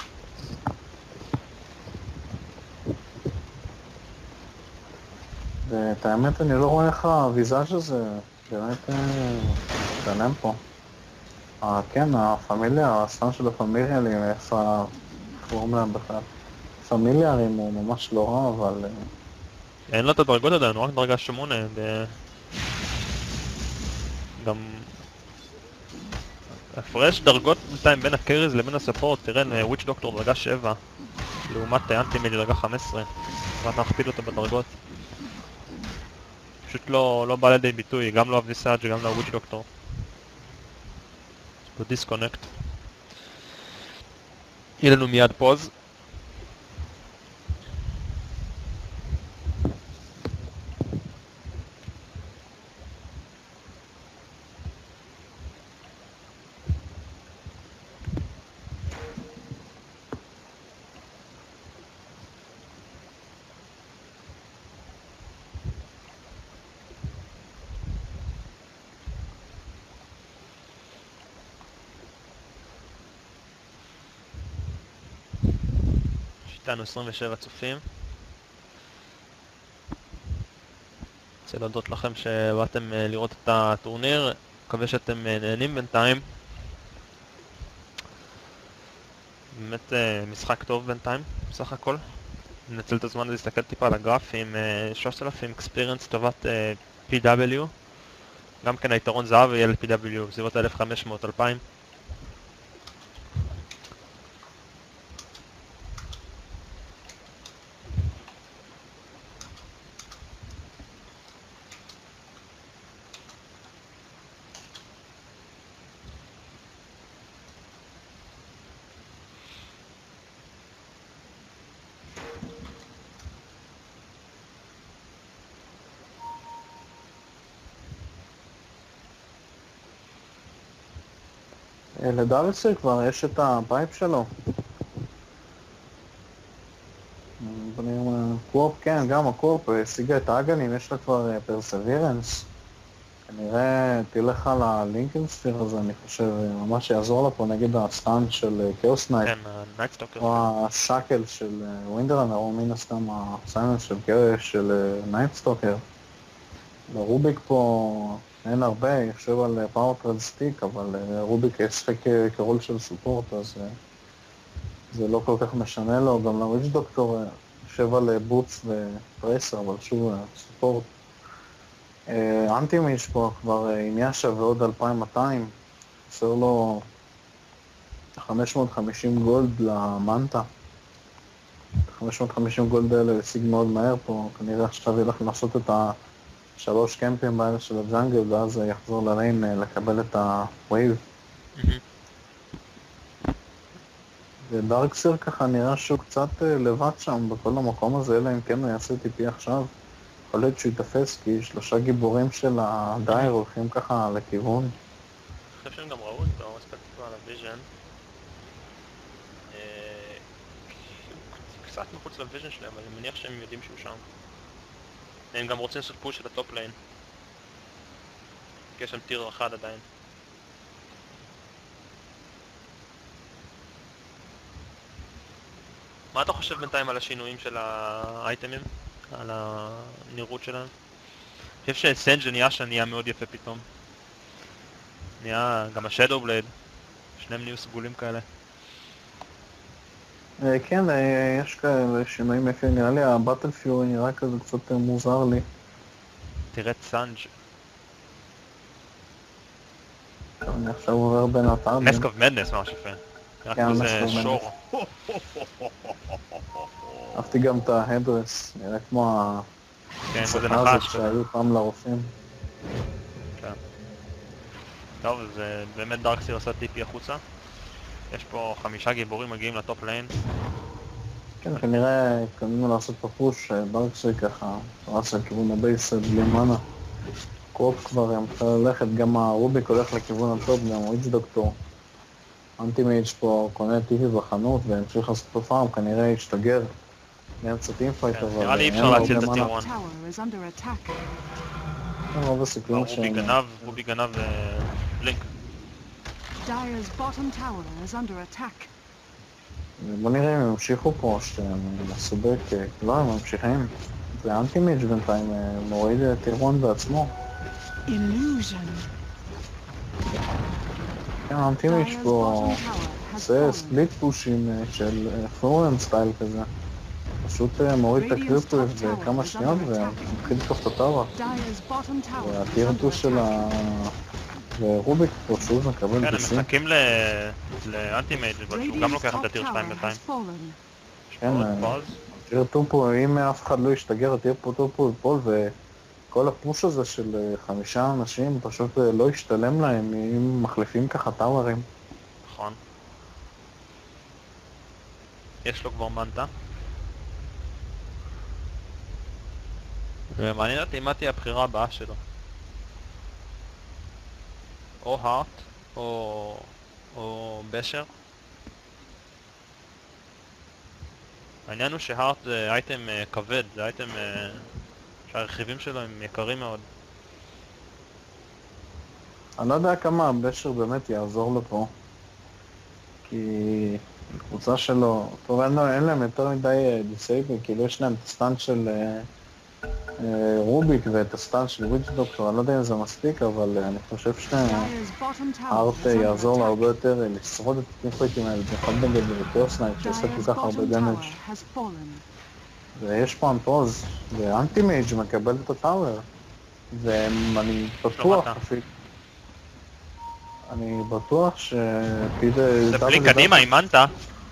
ואת האמת אני לא רואה איך הוויזאז' הזה באמת משתלם פה. כן, הפמיליה, הסטן של הפמיליארים, איך קוראים להם בכלל. פמיליארים הוא ממש לא רע, אבל... אין לו את הדרגות עדיין, הוא רק דרגה 8. גם... הפרש דרגות בינתיים בין הקריז לבין הספורט, תראה, וויץ' דוקטור דרגה 7 לעומת אנטי-מייג' דרגה 15, ואתה מכפיל אותו בדרגות. פשוט לא בא לידי ביטוי, גם לא הוויסאג' וגם לא וויץ' דוקטור. יש פה דיסקונקט. יהיה לנו מיד פוז. איתנו 27 צופים. רוצה להודות לכם שבאתם לראות את הטורניר, מקווה שאתם נהנים בינתיים. באמת משחק טוב בינתיים, בסך הכל. ננצל את הזמן להסתכל טיפה על הגרפים, 3,000 experience טובת PW. גם כן היתרון זהב יהיה ל-PW, בסביבות 1,500-2,000. לדארקסר כבר יש את הפייפ שלו. קוורפ, כן, גם הקוורפ השיגה את האגנים, יש לה כבר פרסווירנס. כנראה תלך על הלינקן ספיר הזה, אני חושב, ממש יעזור לה פה נגד הסטאנט של כאוס נייט. כן, הנייטסטוקר. או השאקל של ווינדרנר, או מן הסתם הסייננס של נייטסטוקר. לרוביק פה אין הרבה, יחשב על פאוור טרד סטיק, אבל רוביק ישחק כרול של סופורט, אז זה לא כל כך משנה לו. גם לוויץ' דוקטור יושב על בוטס ופרסר, אבל שוב סופורט. אנטי-מיש פה כבר עם יאשה ועוד 2,200, חסר לו 550 גולד למנטה. 550 גולד האלה ישיג מאוד מהר פה, כנראה עכשיו ילך לעשות את השלוש קמפים האלה של הג'אנגל, ואז יחזור לליין לקבל את הווייב. ודארקסר ככה נראה שהוא קצת לבד שם בכל המקום הזה, אלא אם כן הוא יעשה טיפי עכשיו. יכול להיות שהוא יתפס, כי 3 גיבורים של הדייר הולכים ככה לכיוון. אני חושב שהם גם ראו אותו, ספקטיקו על הוויז'ן. קצת מחוץ לוויז'ן שלהם, אבל אני מניח שהם יודעים שהוא שם. הם גם רוצים לעשות פוש של הטופ ליין. כי יש שם טיר אחד עדיין. מה אתה חושב בינתיים על השינויים של האייטמים? על הנראות שלהם? אני חושב שסנג' נהיה מאוד יפה פתאום. נהיה גם השדו בלייד. שניהם נהיו סגולים כאלה. כן, יש כאלה שינויים יפים, נראה לי הבטל פיורי נראה כזה קצת מוזר לי. תראה את סאנג'. אני עכשיו עובר בין הטאבים. מסק אוף מדנס ממש יפה. נראה כן, כמו Mask זה of Madness. שור. אהבתי גם את ההדרס, נראה כמו כן, כמו זה השפה הזאת נחש כזה. שהיו פעם לרופאים. כן. טוב, זה באמת דארקסיר עושה טיפי החוצה. יש פה 5 גיבורים מגיעים לטופ ליין. כן, כנראה קנינו לעשות פה פוש, דארקסי ככה, רץ לכיוון הבייס בלי מנה. קרופ כבר מתחיל ללכת, גם הרוביק הולך לכיוון הטופ, גם וויץ' דוקטור. אנטי-מייג' פה קונה טיפי בחנות והמשיך לעשות פה פארם, כנראה ישתגר באמצע טימפייט, כן, אבל נראה לי אי אין אפשר לו להציל את הרבה מנה. הטירון. Tower is under attack. אין רוב הסיכויים רובי גנב בלינק. Dire's bottom tower is under attack. בוא נראה אם הם המשיכו פה, שהם עשו לא, הם ממשיכים. זה אנטי-מייג' בינתיים מוריד טירון בעצמו. Illusion. כן, אנטי-מייג' פה עושה ספליט פושים של פלורן סטייל כזה. פשוט מוריד את הקריפטויב בכמה שניות ומתחיל לתקוף את הטאווה. Dire's bottom tower is והטירטוס under של attack. ורוביק פה שוב מקבל כן, הם ביסים. מחכים לאנטי-מייג' אבל שהוא גם Radiant's לוקח את top הטיר 2 tower בינתיים. has fallen. כן, עוד פאז. טירטו פה, אם אף אחד לא ישתגר, הטירטו פה ייפול וכל הפוש הזה של 5 אנשים פשוט לא ישתלם להם אם מחליפים ככה טאוורים. נכון. יש לו כבר מנטה. ומעניין אותי מה תהיה הבחירה הבאה שלו. או הארט, או בשר. העניין הוא שהארט זה אייטם כבד, זה אייטם שהרכיבים שלו הם יקרים מאוד. אני לא יודע כמה הבשר באמת יעזור לו פה, כי הקבוצה שלו, טוב, אין להם יותר מדי דיסייבל, כאילו יש להם את הסטאנט של רוביק ואת הסטאנט של וויץ' דוקטור, אני לא יודע אם זה מספיק, אבל אני חושב Dire's bottom tower שהארט is under יעזור לו הרבה attack. יותר לשרוד את הטימפייטים האלה, במיוחד נגד קיוסנייט שעושה Dire's כל כך הרבה bottom דמג'. tower has fallen. ויש פה אנפוז, ואנטי-מייג' מקבל את הטאוור, ואני בטוח אפילו, אני בטוח שפיד... זה בלי קדימה עם מנטה.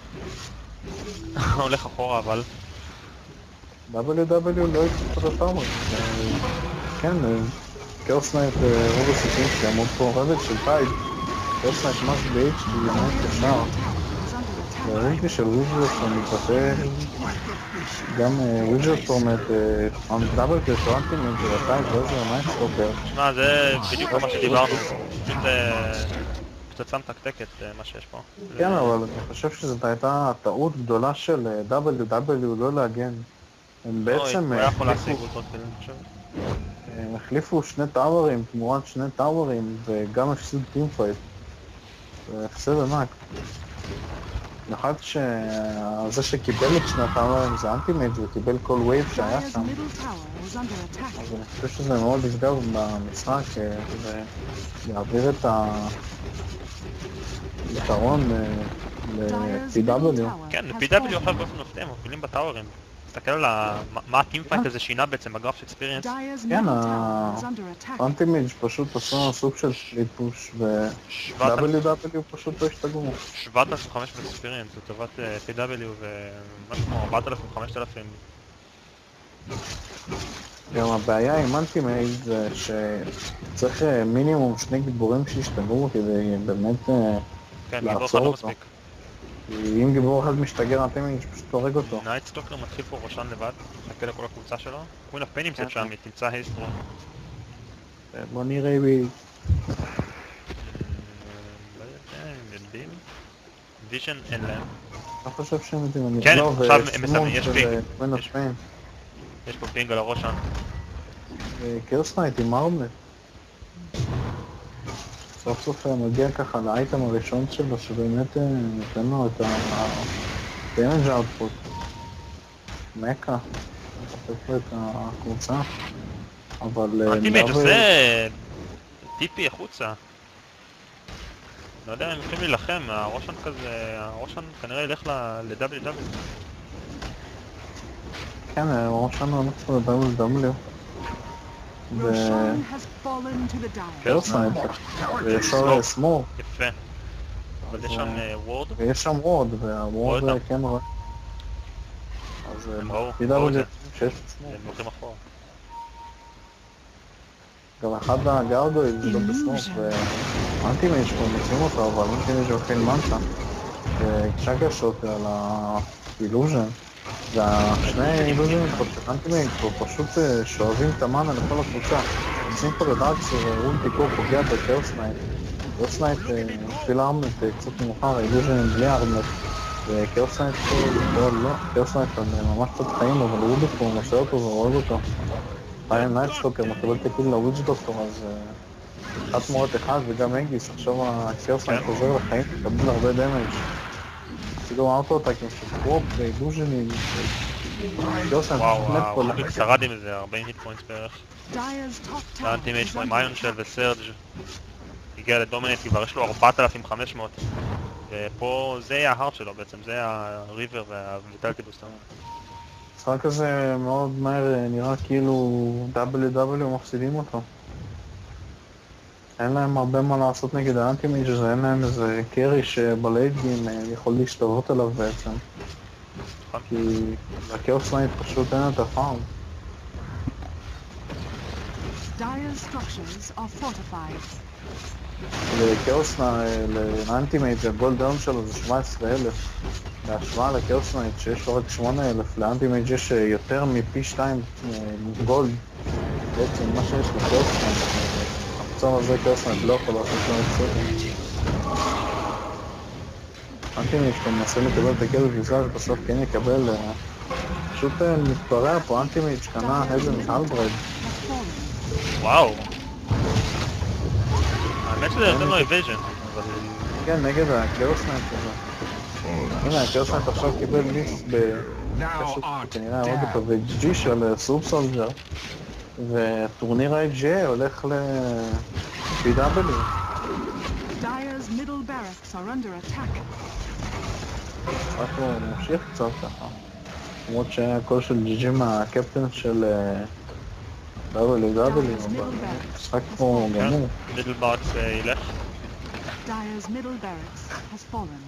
הולך אחורה אבל. WW לא יקחו את הטאוור. כן, קיוסנייט רוב הסיכויים שיעמוד פה רבד של טייד. קיוסנייט מש ב-HD באמת קשר. והרינקי של וויז'רטור מתבטא גם וויז'רטור דאבל קלטורנטים של הטייד ועזר נייטסטופר. שמע, זה בדיוק מה שדיברנו. פשוט פצצה מתקתקת מה שיש פה. כן, אבל אני חושב שזאת הייתה טעות גדולה של WW לא להגן. הם בעצם הוא היה יכול להשיג אותו כאילו, אני חושב. הם החליפו 2 טאוורים תמורת 2 טאוורים וגם הפסיד טימפייט. זה הפסד ענק. במיוחד שזה שקיבל את 2 טאוורים זה אנטי-מייג' וקיבל כל וייב שהיה Dire's שם. middle tower is under attack. אז אני חושב שזה מאוד יפגע במשחק ויעביר את היתרון Dire's ל-PW. middle tower כן, has PW עכשיו fallen. באופן מפתיע, מובילים בטאוורים. תסתכל על מה הטימפייט הזה שינה בעצם בגרף של אקספיריאנס. Dire's כן, middle tower is under attack. האנטי-מייג' פשוט עשו סוג של ספליט פוש ו-WW פשוט לא השתגרו. 7,500 אקספיריאנס לטובת PW ומשהו כמו 4,000-5,000. גם הבעיה עם אנטי-מייג' זה שצריך מינימום 2 גיבורים שישתגרו כדי באמת כן, גיבור אחד לעצור לא אותו. מספיק. כי אם גיבור אחד משתגר, אנטי-מייג' פשוט הורג אותו. נייטסטוקר מתחיל פה ראשן לבד, מחכה לכל הקבוצה שלו. קווין אוף פיין נמצאת שם, היא תמצא הייסטרון. בוא נראה לא יודע, הם יודעים. ויז'ן אין להם. אני חושב שהם יודעים. כן, לא, עכשיו הם וסימון מסיימים, יש של פינג. קווין אוף פיין. יש פה פינג על הראשן. קירסנייט עם ארבלט. סוף סוף מגיע ככה לאייטם הראשון שלו שבאמת נותן לו את הדמג' אאוטפוט. מקה. נתפק לו את הקבוצה. אבל... אנטי-מייג' עושה טיפי החוצה. לא יודע אם הולכים להילחם, הרושן כזה, הרושן כנראה ילך ל-WW. כן, ראשון הולך ל-WW. Roshan has fallen to the dire. וסנייפר. ויש לו סמור. יפה. אבל יש שם וורד? ויש שם וורד, והוורד רואה אותם. כן רואה. אז הם ראו PW את זה. שיש סמור. הם הולכים אחורה. גם אחד הגארגויל זה לא בסמוק, ואנטימייג' פה מוצאים אותו, אבל אנטימייג' הולכים מנטה. וקשקה שוטר על האילוז'ן. והשני אילוז'נים פה של אנטימייג' פה פשוט שואבים את המאנה לכל הקבוצה. עושים פה לדארקסר ואולטי קור פוגע בקרסנייט. קרסנייט מפעיל ארמנט קצת מאוחר, האילוז'נים בלי ארמנט. וקרסנייט פה לא, קרסנייט ממש קצת חיים, אבל רוביק פה נושא אותו והורג אותו. נייטסטוקר מקבל את הקיל לוויץ' דוקטור, אז אחת מורת אחד וגם אנגיס, עכשיו הקרסנייט חוזר לחיים, מקבל הרבה דמייג'. אפילו האוטו-אטאקים של קרופ ואילוז'נים. וואו, רוביק שרד עם איזה 40 היט פוינטס בערך. והאנטימייג' פה עם איון של וסרג' הגיע לדומינט, כבר יש לו 4,500. ופה זה יהיה ההארד שלו בעצם, זה הריבר והוויטליטי בוסטר. המשחק הזה מאוד מהר נראה כאילו WW מפסידים אותו. אין להם הרבה מה לעשות נגד האנטימייג' הזה, אין להם איזה קרי שבלייטגים יכול להשתוות אליו בעצם. כי לקרסנייט פשוט אין את הפארם. לאנטימייג' הגולדאון שלו זה 17,000. בהשוואה לקרסנייט שיש לו רק 8,000, לאנטימייג' יש יותר מפי 2 גולד. בעצם מה שיש לקרסנייט, המצור הזה קרסנייט לא יכול לעשות לו מצוין. אנטימייג' פה מנסה לקבל את הקל ויזה ובסוף כן יקבל, פשוט מתפרע פה, אנטימייג' קנה הזן הלברד. וואו. האמת שזה יותר לו אבייז'ן, אבל... כן, נגד הקרסנייט הזה. הנה, הקרסנייט עכשיו קיבל ליסט פשוט כנראה עוד אותו ו-G של סופ סולג'ר, וטורניר ה-IGA הולך ל-PW. רק הוא ממשיך קצת ככה, למרות שהיה קול של GG מהקפטן של WW, אבל משחק פה גמור. מידל ברקס ילך. Dyer's middle barracks has fallen.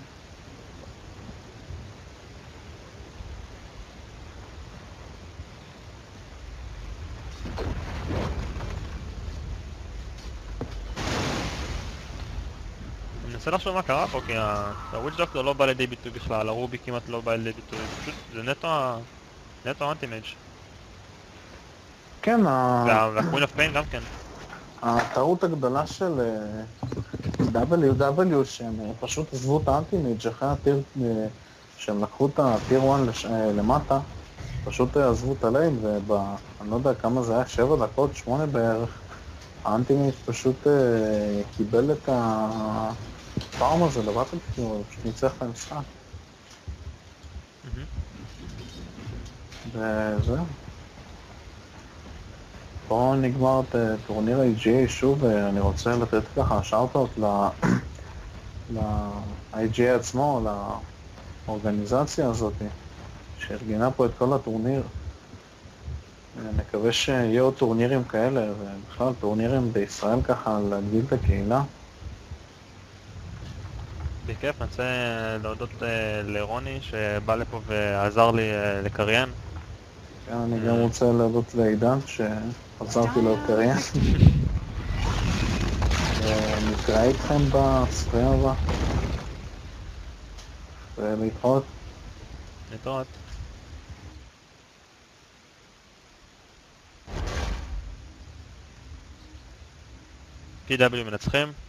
אני מנסה לחשוב מה קרה פה, כי הוויץ' דוקטור לא בא לידי ביטוי בכלל, הרובי כמעט לא בא לידי ביטוי, פשוט זה נטו אנטימייג'. כן, והקווין אוף פיין גם כן. הטעות הגדולה של WW שהם פשוט עזבו את האנטימייג' אחרי הטיר, שהם לקחו את הטיר 1 למטה, פשוט עזבו את הליים, ואני לא יודע כמה זה היה, 7 דקות, 8 בערך, האנטימייג' פשוט קיבל את הפארם הזה לבטלפיל, הוא פשוט ניצח את המשחק. וזהו. פה נגמר את טורניר ה-IGA שוב, ואני רוצה לתת ככה שאוט-אוט ל-IGA עצמו, לאורגניזציה הזאת, שארגנה פה את כל הטורניר. נקווה שיהיו עוד טורנירים כאלה, ובכלל טורנירים בישראל ככה להגדיל את הקהילה. בכיף, אני רוצה להודות לרוני שבא לפה ועזר לי לקריין. כן, אני גם רוצה להודות לעידן שעזרתי לו לקריין. נתראה איתכם בספרים הבא. ולהתראות. להתראות. PW מנצחים.